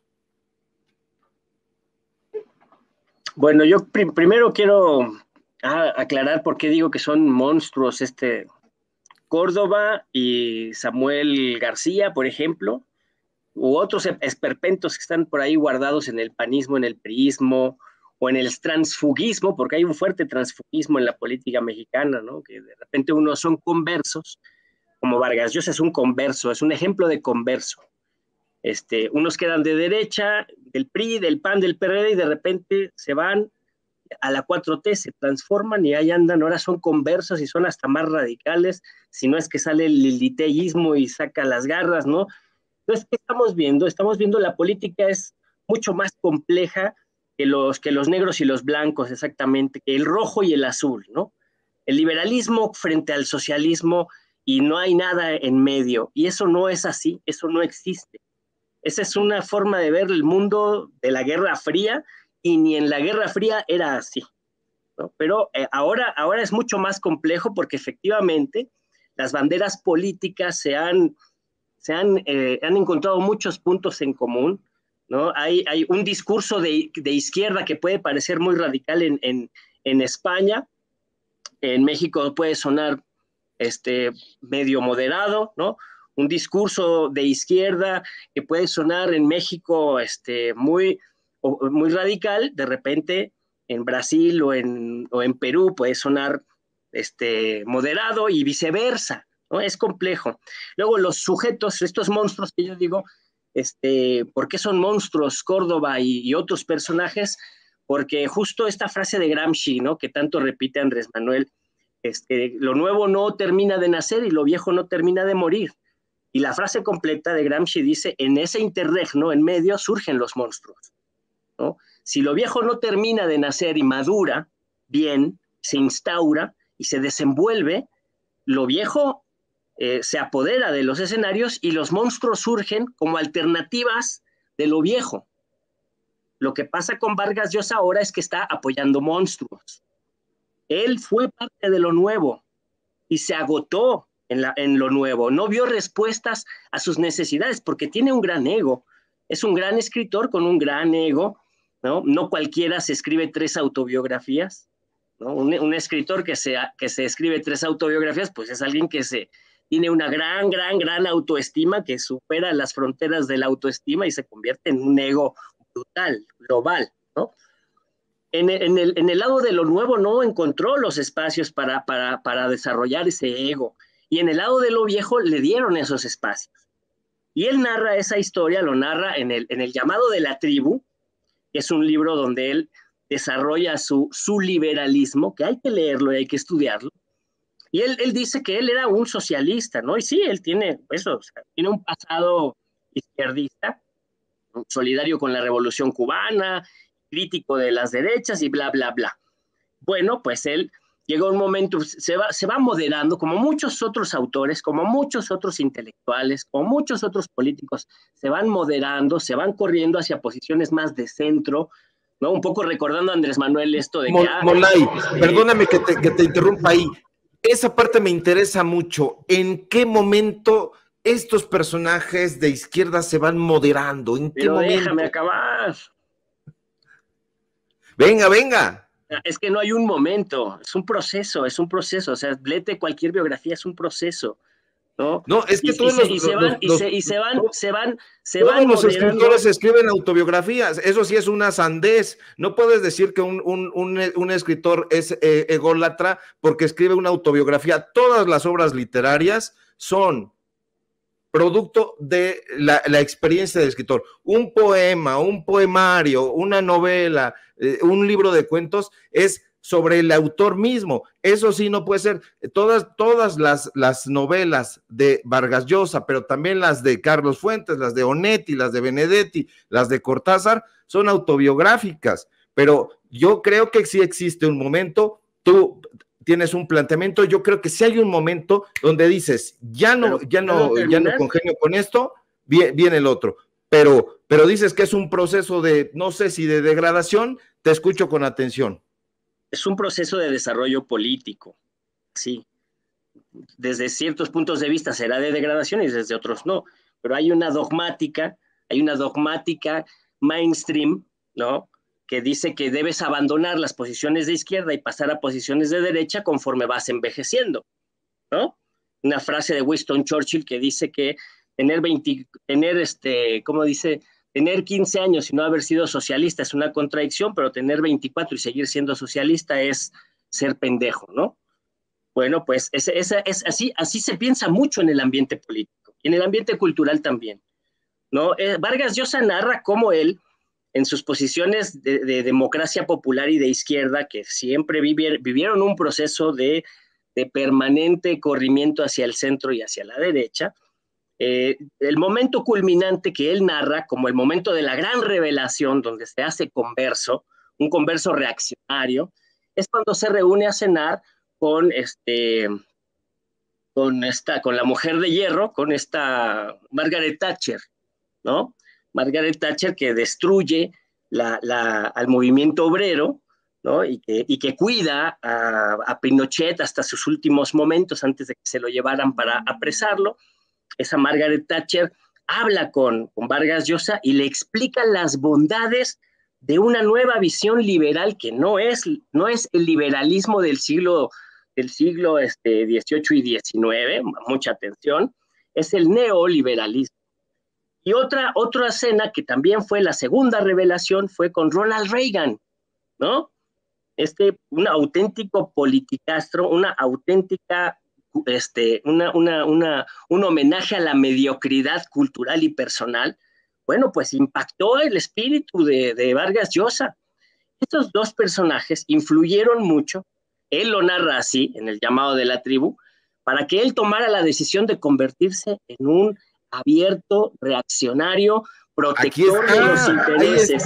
S2: Bueno, yo primero quiero aclarar por qué digo que son monstruos Córdoba y Samuel García, por ejemplo, u otros esperpentos que están por ahí guardados en el panismo, en el priismo o en el transfugismo, porque hay un fuerte transfugismo en la política mexicana, ¿no? Que de repente unos son conversos, como Vargas Llosa es un converso, es un ejemplo de converso. Unos quedan de derecha, del PRI, del PAN, del PRD, y de repente se van a la 4T, se transforman y ahí andan. Ahora son conversos y son hasta más radicales, si no es que sale el liliteísmo y saca las garras, ¿no? Entonces, ¿qué estamos viendo? Estamos viendo la política es mucho más compleja que los negros y los blancos, exactamente, que el rojo y el azul, ¿no? El liberalismo frente al socialismo y no hay nada en medio, y eso no es así, eso no existe. Esa es una forma de ver el mundo de la Guerra Fría, y ni en la Guerra Fría era así, ¿no? Pero ahora es mucho más complejo porque efectivamente las banderas políticas han encontrado muchos puntos en común, ¿no? Hay un discurso de izquierda que puede parecer muy radical en España, en México puede sonar medio moderado, ¿no? Un discurso de izquierda que puede sonar en México muy radical, de repente en Brasil o en Perú puede sonar moderado y viceversa, ¿no? Es complejo. Luego los sujetos, estos monstruos que yo digo, ¿por qué son monstruos Córdoba y otros personajes? Porque justo esta frase de Gramsci, ¿no?, que tanto repite Andrés Manuel, lo nuevo no termina de nacer y lo viejo no termina de morir. Y la frase completa de Gramsci dice, en ese interregno, en medio, surgen los monstruos, ¿no? Si lo viejo no termina de nacer y madura bien, se instaura y se desenvuelve, lo viejo se apodera de los escenarios y los monstruos surgen como alternativas de lo viejo. Lo que pasa con Vargas Llosa ahora es que está apoyando monstruos. Él fue parte de lo nuevo y se agotó en lo nuevo. No vio respuestas a sus necesidades porque tiene un gran ego. Es un gran escritor con un gran ego, ¿no? No cualquiera se escribe 3 autobiografías, ¿no? Un escritor que se escribe 3 autobiografías, pues es alguien que tiene una gran autoestima que supera las fronteras de la autoestima y se convierte en un ego brutal, global, ¿no? En el lado de lo nuevo no encontró los espacios para desarrollar ese ego, y en el lado de lo viejo le dieron esos espacios. Y él narra esa historia, lo narra en el llamado de la tribu, que es un libro donde él desarrolla su liberalismo, que hay que leerlo y hay que estudiarlo. Y él dice que él era un socialista, ¿no? Y sí, él tiene eso, o sea, tiene un pasado izquierdista, solidario con la Revolución Cubana, crítico de las derechas y bla, bla, bla. Bueno, pues él llega un momento, se va moderando, como muchos otros autores, como muchos otros intelectuales, como muchos otros políticos, se van moderando, se van corriendo hacia posiciones más de centro, ¿no? Un poco recordando a Andrés Manuel esto de que...
S5: Molay, perdóname que te interrumpa ahí. Esa parte me interesa mucho. ¿En qué momento estos personajes de izquierda se van moderando? ¿En qué momento?
S2: Déjame acabar.
S5: Venga.
S2: Es que no hay un momento, es un proceso, o sea, léete cualquier biografía, es un proceso, ¿no?
S5: No, es que todos
S2: se van
S5: los escritores escriben autobiografías, eso sí es una sandez. No puedes decir que un escritor es ególatra porque escribe una autobiografía. Todas las obras literarias son producto de la experiencia del escritor. Un poema, un poemario, una novela, un libro de cuentos es sobre el autor mismo. Eso sí no puede ser. Todas las novelas de Vargas Llosa, pero también las de Carlos Fuentes, las de Onetti, las de Benedetti, las de Cortázar, son autobiográficas. Pero yo creo que sí existe un momento, tú tienes un planteamiento, yo creo que sí hay un momento donde dices, ya no congenio con esto, viene el otro. Pero dices que es un proceso de, no sé si de degradación, te escucho con atención.
S2: Es un proceso de desarrollo político, sí. Desde ciertos puntos de vista será de degradación y desde otros no, pero hay una dogmática mainstream, ¿no?, que dice que debes abandonar las posiciones de izquierda y pasar a posiciones de derecha conforme vas envejeciendo, ¿no? Una frase de Winston Churchill que dice que tener 15 años y no haber sido socialista es una contradicción, pero tener 24 y seguir siendo socialista es ser pendejo, ¿no? Bueno, pues así se piensa mucho en el ambiente político y en el ambiente cultural también, ¿no? Vargas Llosa narra cómo él, en sus posiciones de democracia popular y de izquierda, que siempre vivieron un proceso de permanente corrimiento hacia el centro y hacia la derecha, el momento culminante que él narra como el momento de la gran revelación, donde se hace un converso reaccionario, es cuando se reúne a cenar con la mujer de hierro, con esta Margaret Thatcher, ¿no? Margaret Thatcher, que destruye al movimiento obrero, ¿no? y que cuida a Pinochet hasta sus últimos momentos antes de que se lo llevaran para apresarlo. Esa Margaret Thatcher habla con Vargas Llosa y le explica las bondades de una nueva visión liberal que no es el liberalismo del siglo XVIII y XIX, mucha atención, es el neoliberalismo. Y otra escena que también fue la segunda revelación fue con Ronald Reagan, ¿no? Un auténtico politicastro, un homenaje a la mediocridad cultural y personal. Bueno, pues impactó el espíritu de Vargas Llosa. Estos dos personajes influyeron mucho, él lo narra así, en el llamado de la tribu, para que él tomara la decisión de convertirse en un abierto reaccionario, protector de los intereses,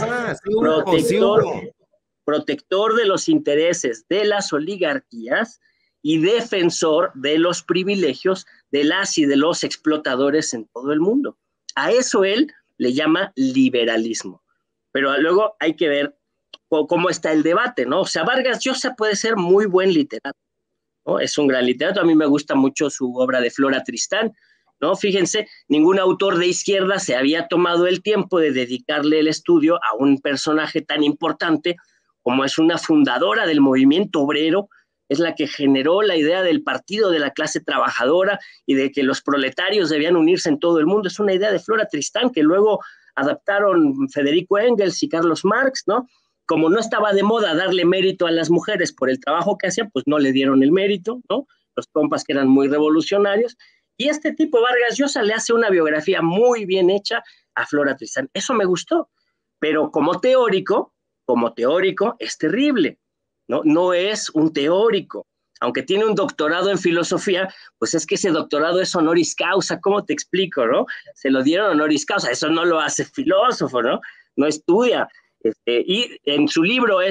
S2: protector de los intereses de las oligarquías y defensor de los privilegios de las y de los explotadores en todo el mundo. A eso él le llama liberalismo. Pero luego hay que ver cómo está el debate, ¿no? O sea, Vargas Llosa puede ser muy buen literato, ¿no? Es un gran literato, a mí me gusta mucho su obra de Flora Tristán, ¿no? Fíjense, ningún autor de izquierda se había tomado el tiempo de dedicarle el estudio a un personaje tan importante como es una fundadora del movimiento obrero, es la que generó la idea del partido de la clase trabajadora y de que los proletarios debían unirse en todo el mundo. Es una idea de Flora Tristán que luego adaptaron Federico Engels y Carlos Marx, ¿no? Como no estaba de moda darle mérito a las mujeres por el trabajo que hacían, pues no le dieron el mérito, ¿no? Los compas que eran muy revolucionarios. Y este tipo, Vargas Llosa, le hace una biografía muy bien hecha a Flora Tristán. Eso me gustó, pero como teórico es terrible, ¿no? No es un teórico. Aunque tiene un doctorado en filosofía, pues es que ese doctorado es honoris causa. ¿Cómo te explico, no? Se lo dieron honoris causa. Eso no lo hace filósofo, ¿no? No estudia. Y en su libro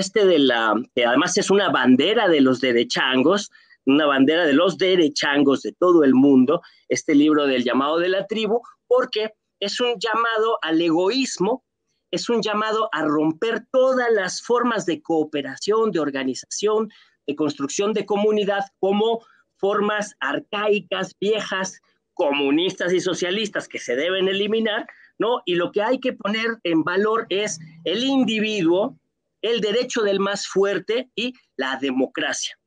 S2: que además es una bandera de los derechangos, una bandera de los derechangos de todo el mundo, este libro del llamado de la tribu, porque es un llamado al egoísmo, es un llamado a romper todas las formas de cooperación, de organización, de construcción de comunidad como formas arcaicas, viejas, comunistas y socialistas que se deben eliminar, ¿no? Y lo que hay que poner en valor es el individuo, el derecho del más fuerte y la democracia.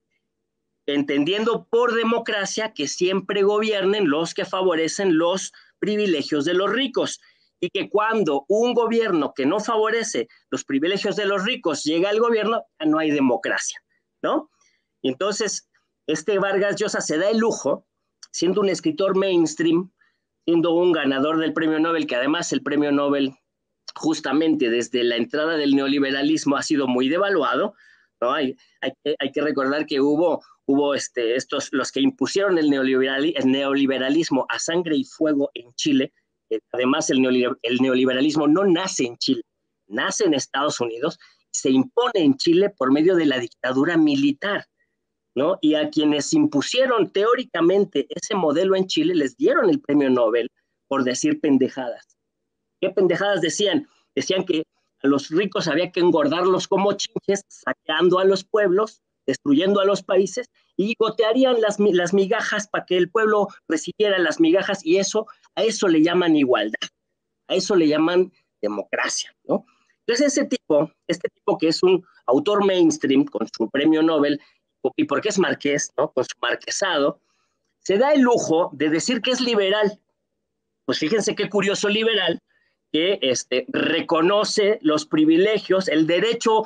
S2: Entendiendo por democracia que siempre gobiernen los que favorecen los privilegios de los ricos y que cuando un gobierno que no favorece los privilegios de los ricos llega al gobierno, no hay democracia, ¿no? Entonces, Vargas Llosa se da el lujo, siendo un escritor mainstream, siendo un ganador del premio Nobel, que además el premio Nobel, justamente desde la entrada del neoliberalismo, ha sido muy devaluado, ¿no? Hay que recordar que hubo los que impusieron el neoliberalismo a sangre y fuego en Chile. Además, el neoliberalismo no nace en Chile, nace en Estados Unidos, se impone en Chile por medio de la dictadura militar, ¿no? Y a quienes impusieron teóricamente ese modelo en Chile les dieron el premio Nobel por decir pendejadas. ¿Qué pendejadas decían? Decían que a los ricos había que engordarlos como chinches, saqueando a los pueblos, destruyendo a los países, y gotearían las migajas para que el pueblo recibiera las migajas, y a eso le llaman igualdad, a eso le llaman democracia, ¿no? Entonces este tipo que es un autor mainstream con su premio Nobel, y porque es marqués, ¿no? Con su marquesado, se da el lujo de decir que es liberal. Pues fíjense qué curioso liberal, que reconoce los privilegios, el derecho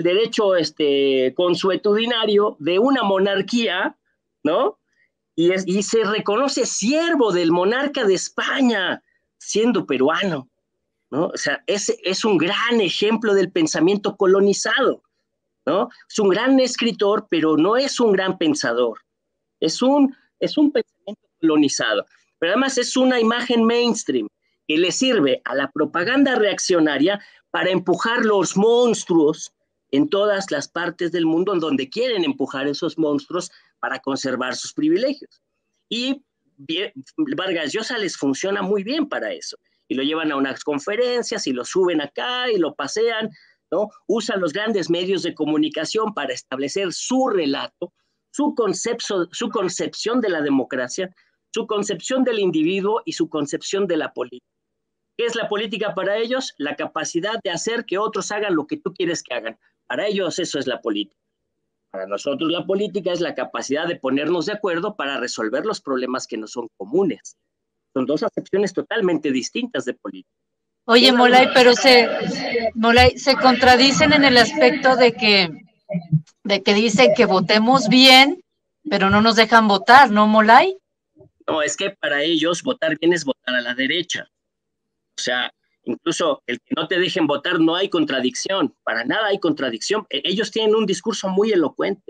S2: consuetudinario de una monarquía, ¿no? Y se reconoce siervo del monarca de España, siendo peruano, ¿no? O sea, es un gran ejemplo del pensamiento colonizado, ¿no? Es un gran escritor, pero no es un gran pensador. Es un pensamiento colonizado. Pero además es una imagen mainstream que le sirve a la propaganda reaccionaria para empujar los monstruos en todas las partes del mundo en donde quieren empujar esos monstruos para conservar sus privilegios. Y Vargas Llosa les funciona muy bien para eso. Y lo llevan a unas conferencias y lo suben acá y lo pasean, ¿no? Usan los grandes medios de comunicación para establecer su relato, su concepción de la democracia, su concepción del individuo y su concepción de la política. ¿Qué es la política para ellos? La capacidad de hacer que otros hagan lo que tú quieres que hagan. Para ellos eso es la política. Para nosotros la política es la capacidad de ponernos de acuerdo para resolver los problemas que no son comunes. Son dos acepciones totalmente distintas de política.
S1: Oye, Molay, pero se contradicen en el aspecto de que dicen que votemos bien, pero no nos dejan votar, ¿no, Molay?
S2: No, es que para ellos votar bien es votar a la derecha. O sea, incluso el que no te dejen votar no hay contradicción, para nada hay contradicción. Ellos tienen un discurso muy elocuente,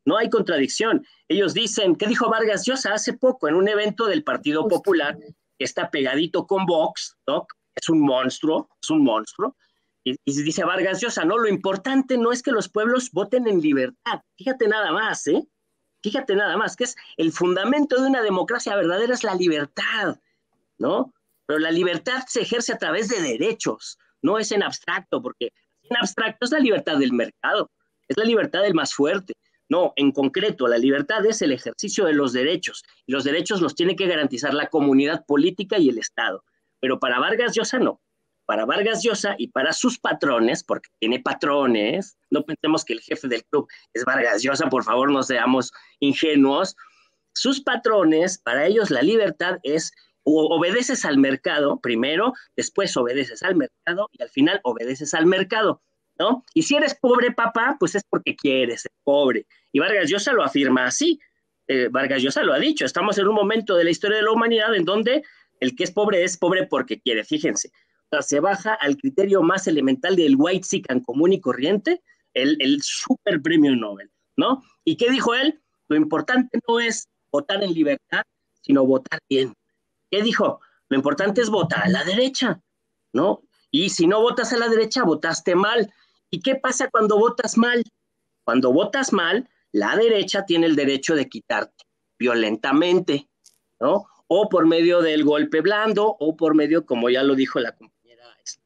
S2: no hay contradicción. Ellos dicen, ¿qué dijo Vargas Llosa hace poco en un evento del Partido Popular que está pegadito con Vox, ¿no? Es un monstruo, y dice Vargas Llosa, no, lo importante no es que los pueblos voten en libertad, fíjate nada más, que es el fundamento de una democracia verdadera, es la libertad, ¿no? Pero la libertad se ejerce a través de derechos, no es en abstracto, porque en abstracto es la libertad del mercado, es la libertad del más fuerte. No, en concreto, la libertad es el ejercicio de los derechos, y los derechos los tiene que garantizar la comunidad política y el Estado. Pero para Vargas Llosa no. Para Vargas Llosa y para sus patrones, porque tiene patrones, no pensemos que el jefe del club es Vargas Llosa, por favor, no seamos ingenuos. Sus patrones, para ellos la libertad es obedeces al mercado primero, después obedeces al mercado y al final obedeces al mercado, ¿no? Y si eres pobre, papá, pues es porque quieres ser pobre. Y Vargas Llosa lo afirma así. Vargas Llosa lo ha dicho. Estamos en un momento de la historia de la humanidad en donde el que es pobre porque quiere. Fíjense, o sea, se baja al criterio más elemental del whitezican común y corriente, el super premio Nobel, ¿no? ¿Y qué dijo él? Lo importante no es votar en libertad, sino votar bien. ¿Qué dijo? Lo importante es votar a la derecha, ¿no? Y si no votas a la derecha, votaste mal. ¿Y qué pasa cuando votas mal? Cuando votas mal, la derecha tiene el derecho de quitarte violentamente, ¿no? O por medio del golpe blando, o por medio, como ya lo dijo la compañera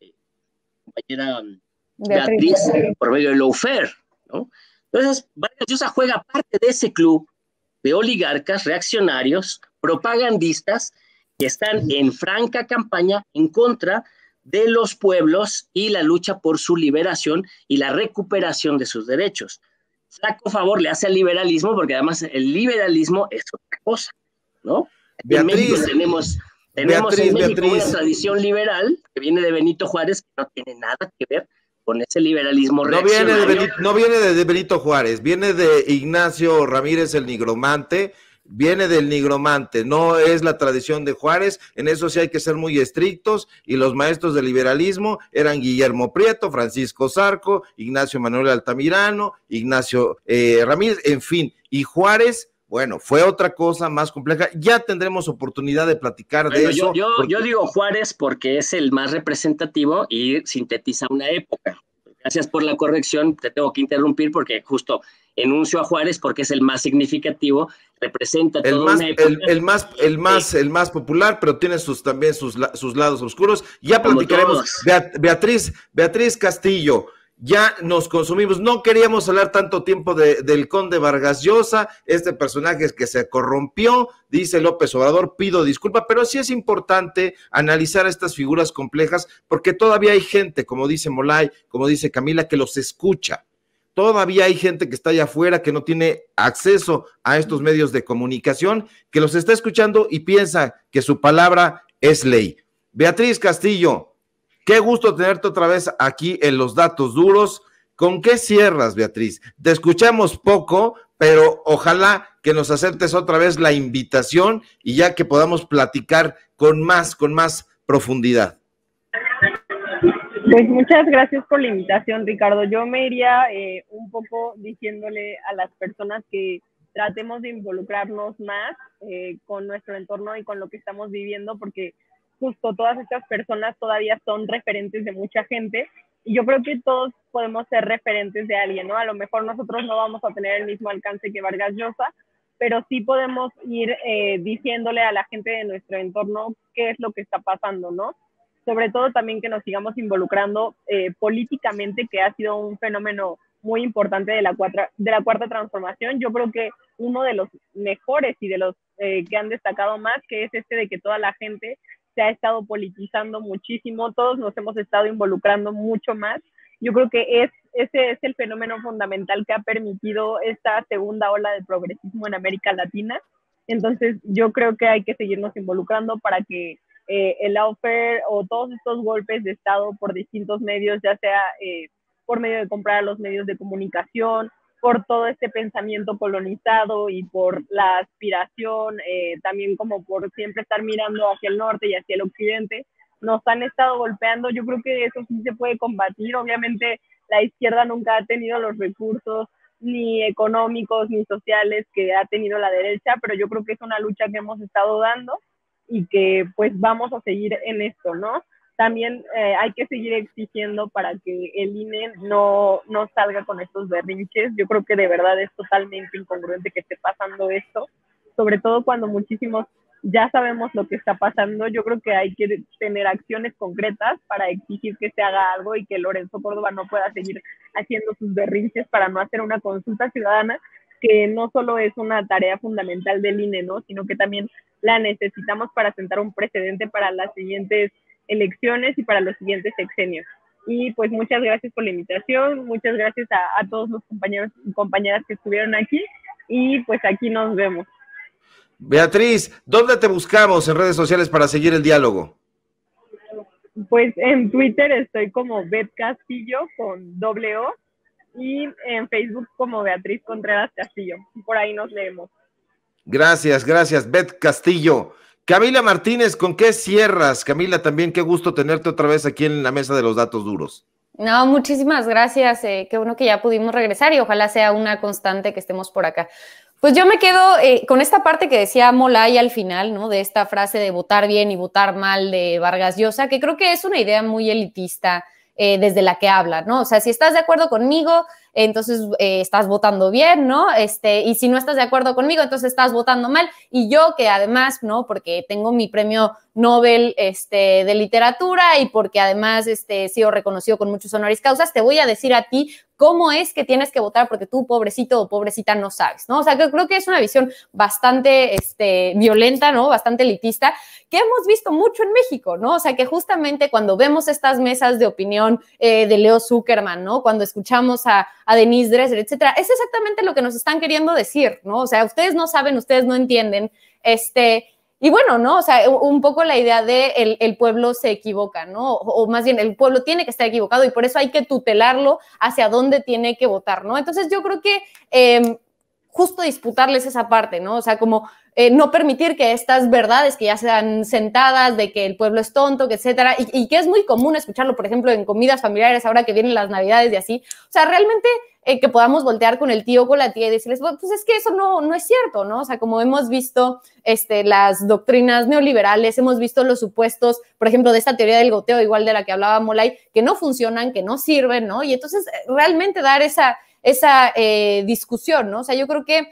S2: Beatriz, por medio del lawfare, ¿no? Entonces, Vargas Llosa juega parte de ese club de oligarcas reaccionarios, propagandistas, que están en franca campaña en contra de los pueblos y la lucha por su liberación y la recuperación de sus derechos. Flaco favor le hace al liberalismo, porque además el liberalismo es otra cosa, ¿no?
S5: Beatriz,
S2: en México tenemos en México una tradición liberal que viene de Benito Juárez, que no tiene nada que ver con ese liberalismo reaccionario.
S5: No viene de Benito Juárez, viene de Ignacio Ramírez el Nigromante, viene del Nigromante, no es la tradición de Juárez, en eso sí hay que ser muy estrictos, y los maestros del liberalismo eran Guillermo Prieto, Francisco Zarco, Ignacio Manuel Altamirano, Ignacio Ramírez, en fin, y Juárez, bueno, fue otra cosa más compleja, ya tendremos oportunidad de platicar de eso.
S2: Yo digo Juárez porque es el más representativo y sintetiza una época. Gracias por la corrección, te tengo que interrumpir porque justo enuncio a Juárez porque es el más significativo, representa toda una época.
S5: El más popular, pero tiene también sus lados oscuros. Ya platicaremos. Beatriz Castillo, ya nos consumimos, no queríamos hablar tanto tiempo del conde Vargas Llosa, este personaje que se corrompió, dice López Obrador, pido disculpa, pero sí es importante analizar estas figuras complejas, porque todavía hay gente, como dice Molay, como dice Camila, que los escucha. Todavía hay gente que está allá afuera, que no tiene acceso a estos medios de comunicación, que los está escuchando y piensa que su palabra es ley. Beatriz Castillo, qué gusto tenerte otra vez aquí en Los Datos Duros. ¿Con qué cierras, Beatriz? Te escuchamos poco, pero ojalá que nos aceptes otra vez la invitación y ya que podamos platicar con más profundidad.
S3: Pues muchas gracias por la invitación, Ricardo. Yo me iría un poco diciéndole a las personas que tratemos de involucrarnos más con nuestro entorno y con lo que estamos viviendo, porque justo todas estas personas todavía son referentes de mucha gente y yo creo que todos podemos ser referentes de alguien, ¿no? A lo mejor nosotros no vamos a tener el mismo alcance que Vargas Llosa, pero sí podemos ir diciéndole a la gente de nuestro entorno qué es lo que está pasando, ¿no? Sobre todo también que nos sigamos involucrando políticamente, que ha sido un fenómeno muy importante de la cuarta transformación. Yo creo que uno de los mejores y de los que han destacado más, que es este de que toda la gente se ha estado politizando muchísimo, todos nos hemos estado involucrando mucho más. Yo creo que ese es el fenómeno fundamental que ha permitido esta segunda ola de progresismo en América Latina. Entonces yo creo que hay que seguirnos involucrando para que el lawfare o todos estos golpes de Estado por distintos medios, ya sea por medio de comprar a los medios de comunicación, por todo este pensamiento colonizado y por la aspiración, también como por siempre estar mirando hacia el norte y hacia el occidente, nos han estado golpeando. Yo creo que eso sí se puede combatir. Obviamente la izquierda nunca ha tenido los recursos ni económicos, ni sociales que ha tenido la derecha, pero yo creo que es una lucha que hemos estado dando y que pues vamos a seguir en esto, ¿no? También hay que seguir exigiendo para que el INE no salga con estos berrinches. Yo creo que de verdad es totalmente incongruente que esté pasando esto, sobre todo cuando muchísimos ya sabemos lo que está pasando. Yo creo que hay que tener acciones concretas para exigir que se haga algo y que Lorenzo Córdoba no pueda seguir haciendo sus berrinches para no hacer una consulta ciudadana, que no solo es una tarea fundamental del INE, ¿no? Sino que también la necesitamos para sentar un precedente para las siguientes elecciones y para los siguientes sexenios. Y pues muchas gracias por la invitación, muchas gracias a todos los compañeros y compañeras que estuvieron aquí, y pues aquí nos vemos.
S5: Beatriz, ¿dónde te buscamos en redes sociales para seguir el diálogo?
S3: Pues en Twitter estoy como Bet Castillo con doble O, y en Facebook como Beatriz Contreras Castillo. Por ahí nos leemos.
S5: Gracias, Bet Castillo. Camila Martínez, ¿con qué cierras? Camila, también qué gusto tenerte otra vez aquí en la mesa de los datos duros.
S4: No, muchísimas gracias. Qué bueno que ya pudimos regresar y ojalá sea una constante que estemos por acá. Pues yo me quedo con esta parte que decía Molay al final, ¿no? De esta frase de votar bien y votar mal de Vargas Llosa, que creo que es una idea muy elitista desde la que habla, ¿no? O sea, si estás de acuerdo conmigo, entonces estás votando bien, ¿no? Y si no estás de acuerdo conmigo, entonces estás votando mal. Y yo que además, ¿no? Porque tengo mi premio Nobel de literatura y porque además he sido reconocido con muchos honoris causas, te voy a decir a ti cómo es que tienes que votar porque tú, pobrecito o pobrecita, no sabes, ¿no? O sea, que creo que es una visión bastante violenta, ¿no? Bastante elitista, que hemos visto mucho en México, ¿no? O sea, que justamente cuando vemos estas mesas de opinión de Leo Zuckerman, ¿no? Cuando escuchamos a Denise Dresser, etcétera, es exactamente lo que nos están queriendo decir, ¿no? O sea, ustedes no saben, ustedes no entienden, y bueno, ¿no? O sea, un poco la idea de el pueblo se equivoca, ¿no? O más bien, el pueblo tiene que estar equivocado y por eso hay que tutelarlo hacia dónde tiene que votar, ¿no? Entonces yo creo que justo disputarles esa parte, ¿no? O sea, como no permitir que estas verdades que ya sean sentadas, de que el pueblo es tonto, que etcétera, y que es muy común escucharlo, por ejemplo, en comidas familiares, ahora que vienen las Navidades y así. O sea, realmente que podamos voltear con el tío o con la tía y decirles, pues es que eso no es cierto, ¿no? O sea, como hemos visto las doctrinas neoliberales, hemos visto los supuestos, por ejemplo, de esta teoría del goteo, igual de la que hablaba Molay, que no funcionan, que no sirven, ¿no? Y entonces realmente dar esa discusión, ¿no? O sea, yo creo que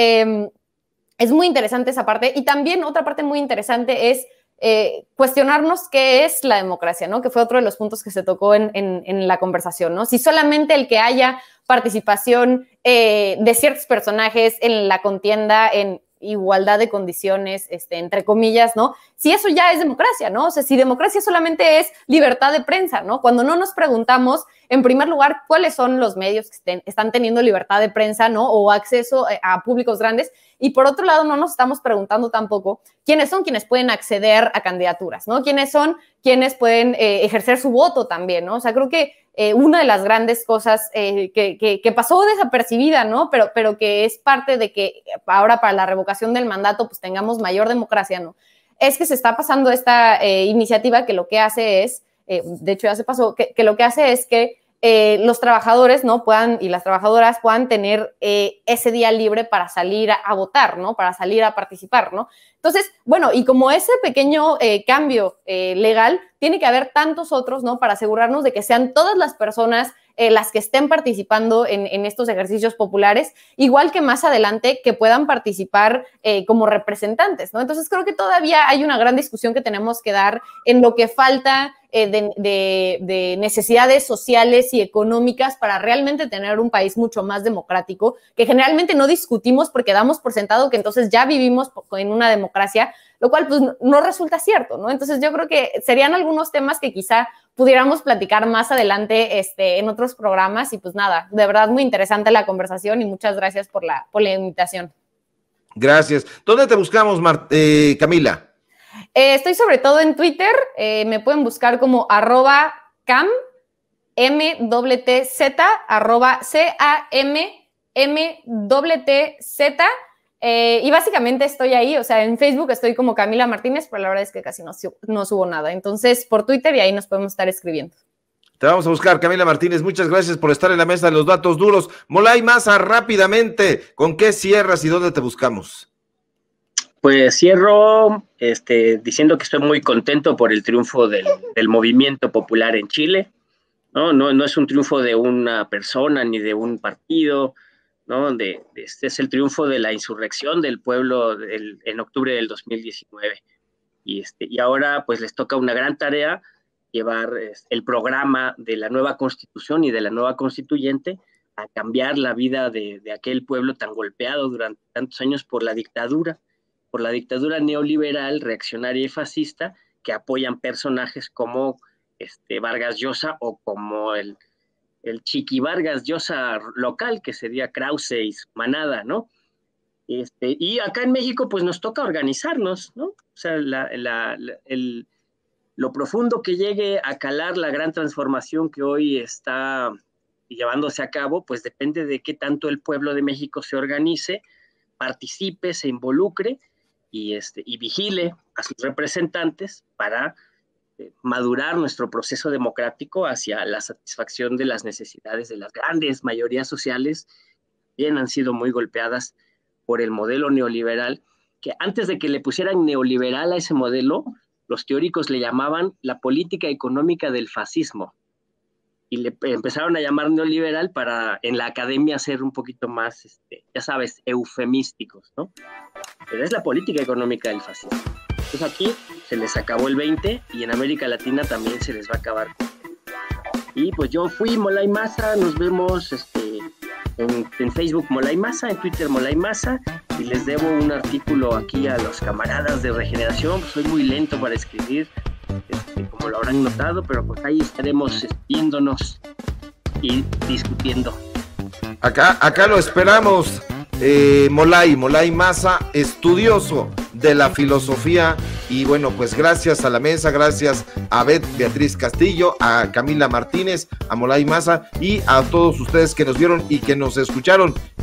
S4: es muy interesante esa parte. Y también otra parte muy interesante es cuestionarnos qué es la democracia, ¿no? Que fue otro de los puntos que se tocó en la conversación, ¿no? Si solamente el que haya participación de ciertos personajes en la contienda en igualdad de condiciones, entre comillas, ¿no? Si eso ya es democracia, ¿no? O sea, si democracia solamente es libertad de prensa, ¿no? Cuando no nos preguntamos, en primer lugar, cuáles son los medios que están teniendo libertad de prensa, ¿no? O acceso a públicos grandes. Y por otro lado, no nos estamos preguntando tampoco quiénes son quienes pueden acceder a candidaturas, ¿no? Quiénes son quienes pueden ejercer su voto también, ¿no? O sea, creo que una de las grandes cosas que pasó desapercibida, ¿no? Pero que es parte de que ahora para la revocación del mandato pues tengamos mayor democracia, ¿no? Es que se está pasando esta iniciativa que lo que hace es, de hecho ya se pasó, que lo que hace es que los trabajadores, ¿no? y las trabajadoras puedan tener ese día libre para salir a votar, ¿no? Para salir a participar, ¿no? Entonces, bueno, y como ese pequeño cambio legal, tiene que haber tantos otros, ¿no? Para asegurarnos de que sean todas las personas las que estén participando en estos ejercicios populares, igual que más adelante que puedan participar como representantes, ¿no? Entonces creo que todavía hay una gran discusión que tenemos que dar en lo que falta de necesidades sociales y económicas para realmente tener un país mucho más democrático, que generalmente no discutimos porque damos por sentado que entonces ya vivimos en una democracia, lo cual pues no resulta cierto, ¿no? Entonces yo creo que serían algunos temas que quizá pudiéramos platicar más adelante en otros programas y pues nada, de verdad muy interesante la conversación y muchas gracias por la invitación.
S5: Gracias. ¿Dónde te buscamos, Camila?
S4: Estoy sobre todo en Twitter, me pueden buscar como @cam, MWTZ, CAMMWTZ, y básicamente estoy ahí, o sea, en Facebook estoy como Camila Martínez, pero la verdad es que casi no subo nada, entonces por Twitter y ahí nos podemos estar escribiendo.
S5: Te vamos a buscar, Camila Martínez. Muchas gracias por estar en la mesa de los datos duros. Molay Maza, rápidamente, ¿con qué cierras y dónde te buscamos?
S2: Pues cierro diciendo que estoy muy contento por el triunfo del movimiento popular en Chile. No es un triunfo de una persona ni de un partido, ¿no? Este es el triunfo de la insurrección del pueblo en octubre del 2019. Y ahora pues les toca una gran tarea, llevar el programa de la nueva constitución y de la nueva constituyente a cambiar la vida de aquel pueblo tan golpeado durante tantos años por la dictadura neoliberal, reaccionaria y fascista, que apoyan personajes como Vargas Llosa o como el Chiqui Vargas Llosa local, que sería Krause y su manada, ¿no? Y acá en México pues nos toca organizarnos, ¿no? O sea, lo profundo que llegue a calar la gran transformación que hoy está llevándose a cabo, pues depende de qué tanto el pueblo de México se organice, participe, se involucre y vigile a sus representantes para madurar nuestro proceso democrático hacia la satisfacción de las necesidades de las grandes mayorías sociales, que bien han sido muy golpeadas por el modelo neoliberal, que antes de que le pusieran neoliberal a ese modelo, los teóricos le llamaban la política económica del fascismo, y le empezaron a llamar neoliberal para en la academia ser un poquito más, ya sabes, eufemísticos, ¿no? Pero es la política económica del fascismo. Entonces aquí se les acabó el 20 y en América Latina también se les va a acabar. Y pues yo fui Molay Maza, nos vemos en Facebook Molay Maza, en Twitter Molay Maza, y les debo un artículo aquí a los camaradas de Regeneración. Soy muy lento para escribir, como lo habrán notado, pero pues ahí estaremos viéndonos y discutiendo.
S5: Acá lo esperamos. Molay Maza, estudioso de la filosofía, y bueno, pues gracias a la mesa, gracias a Beatriz Castillo, a Camila Martínez, a Molay Maza y a todos ustedes que nos vieron y que nos escucharon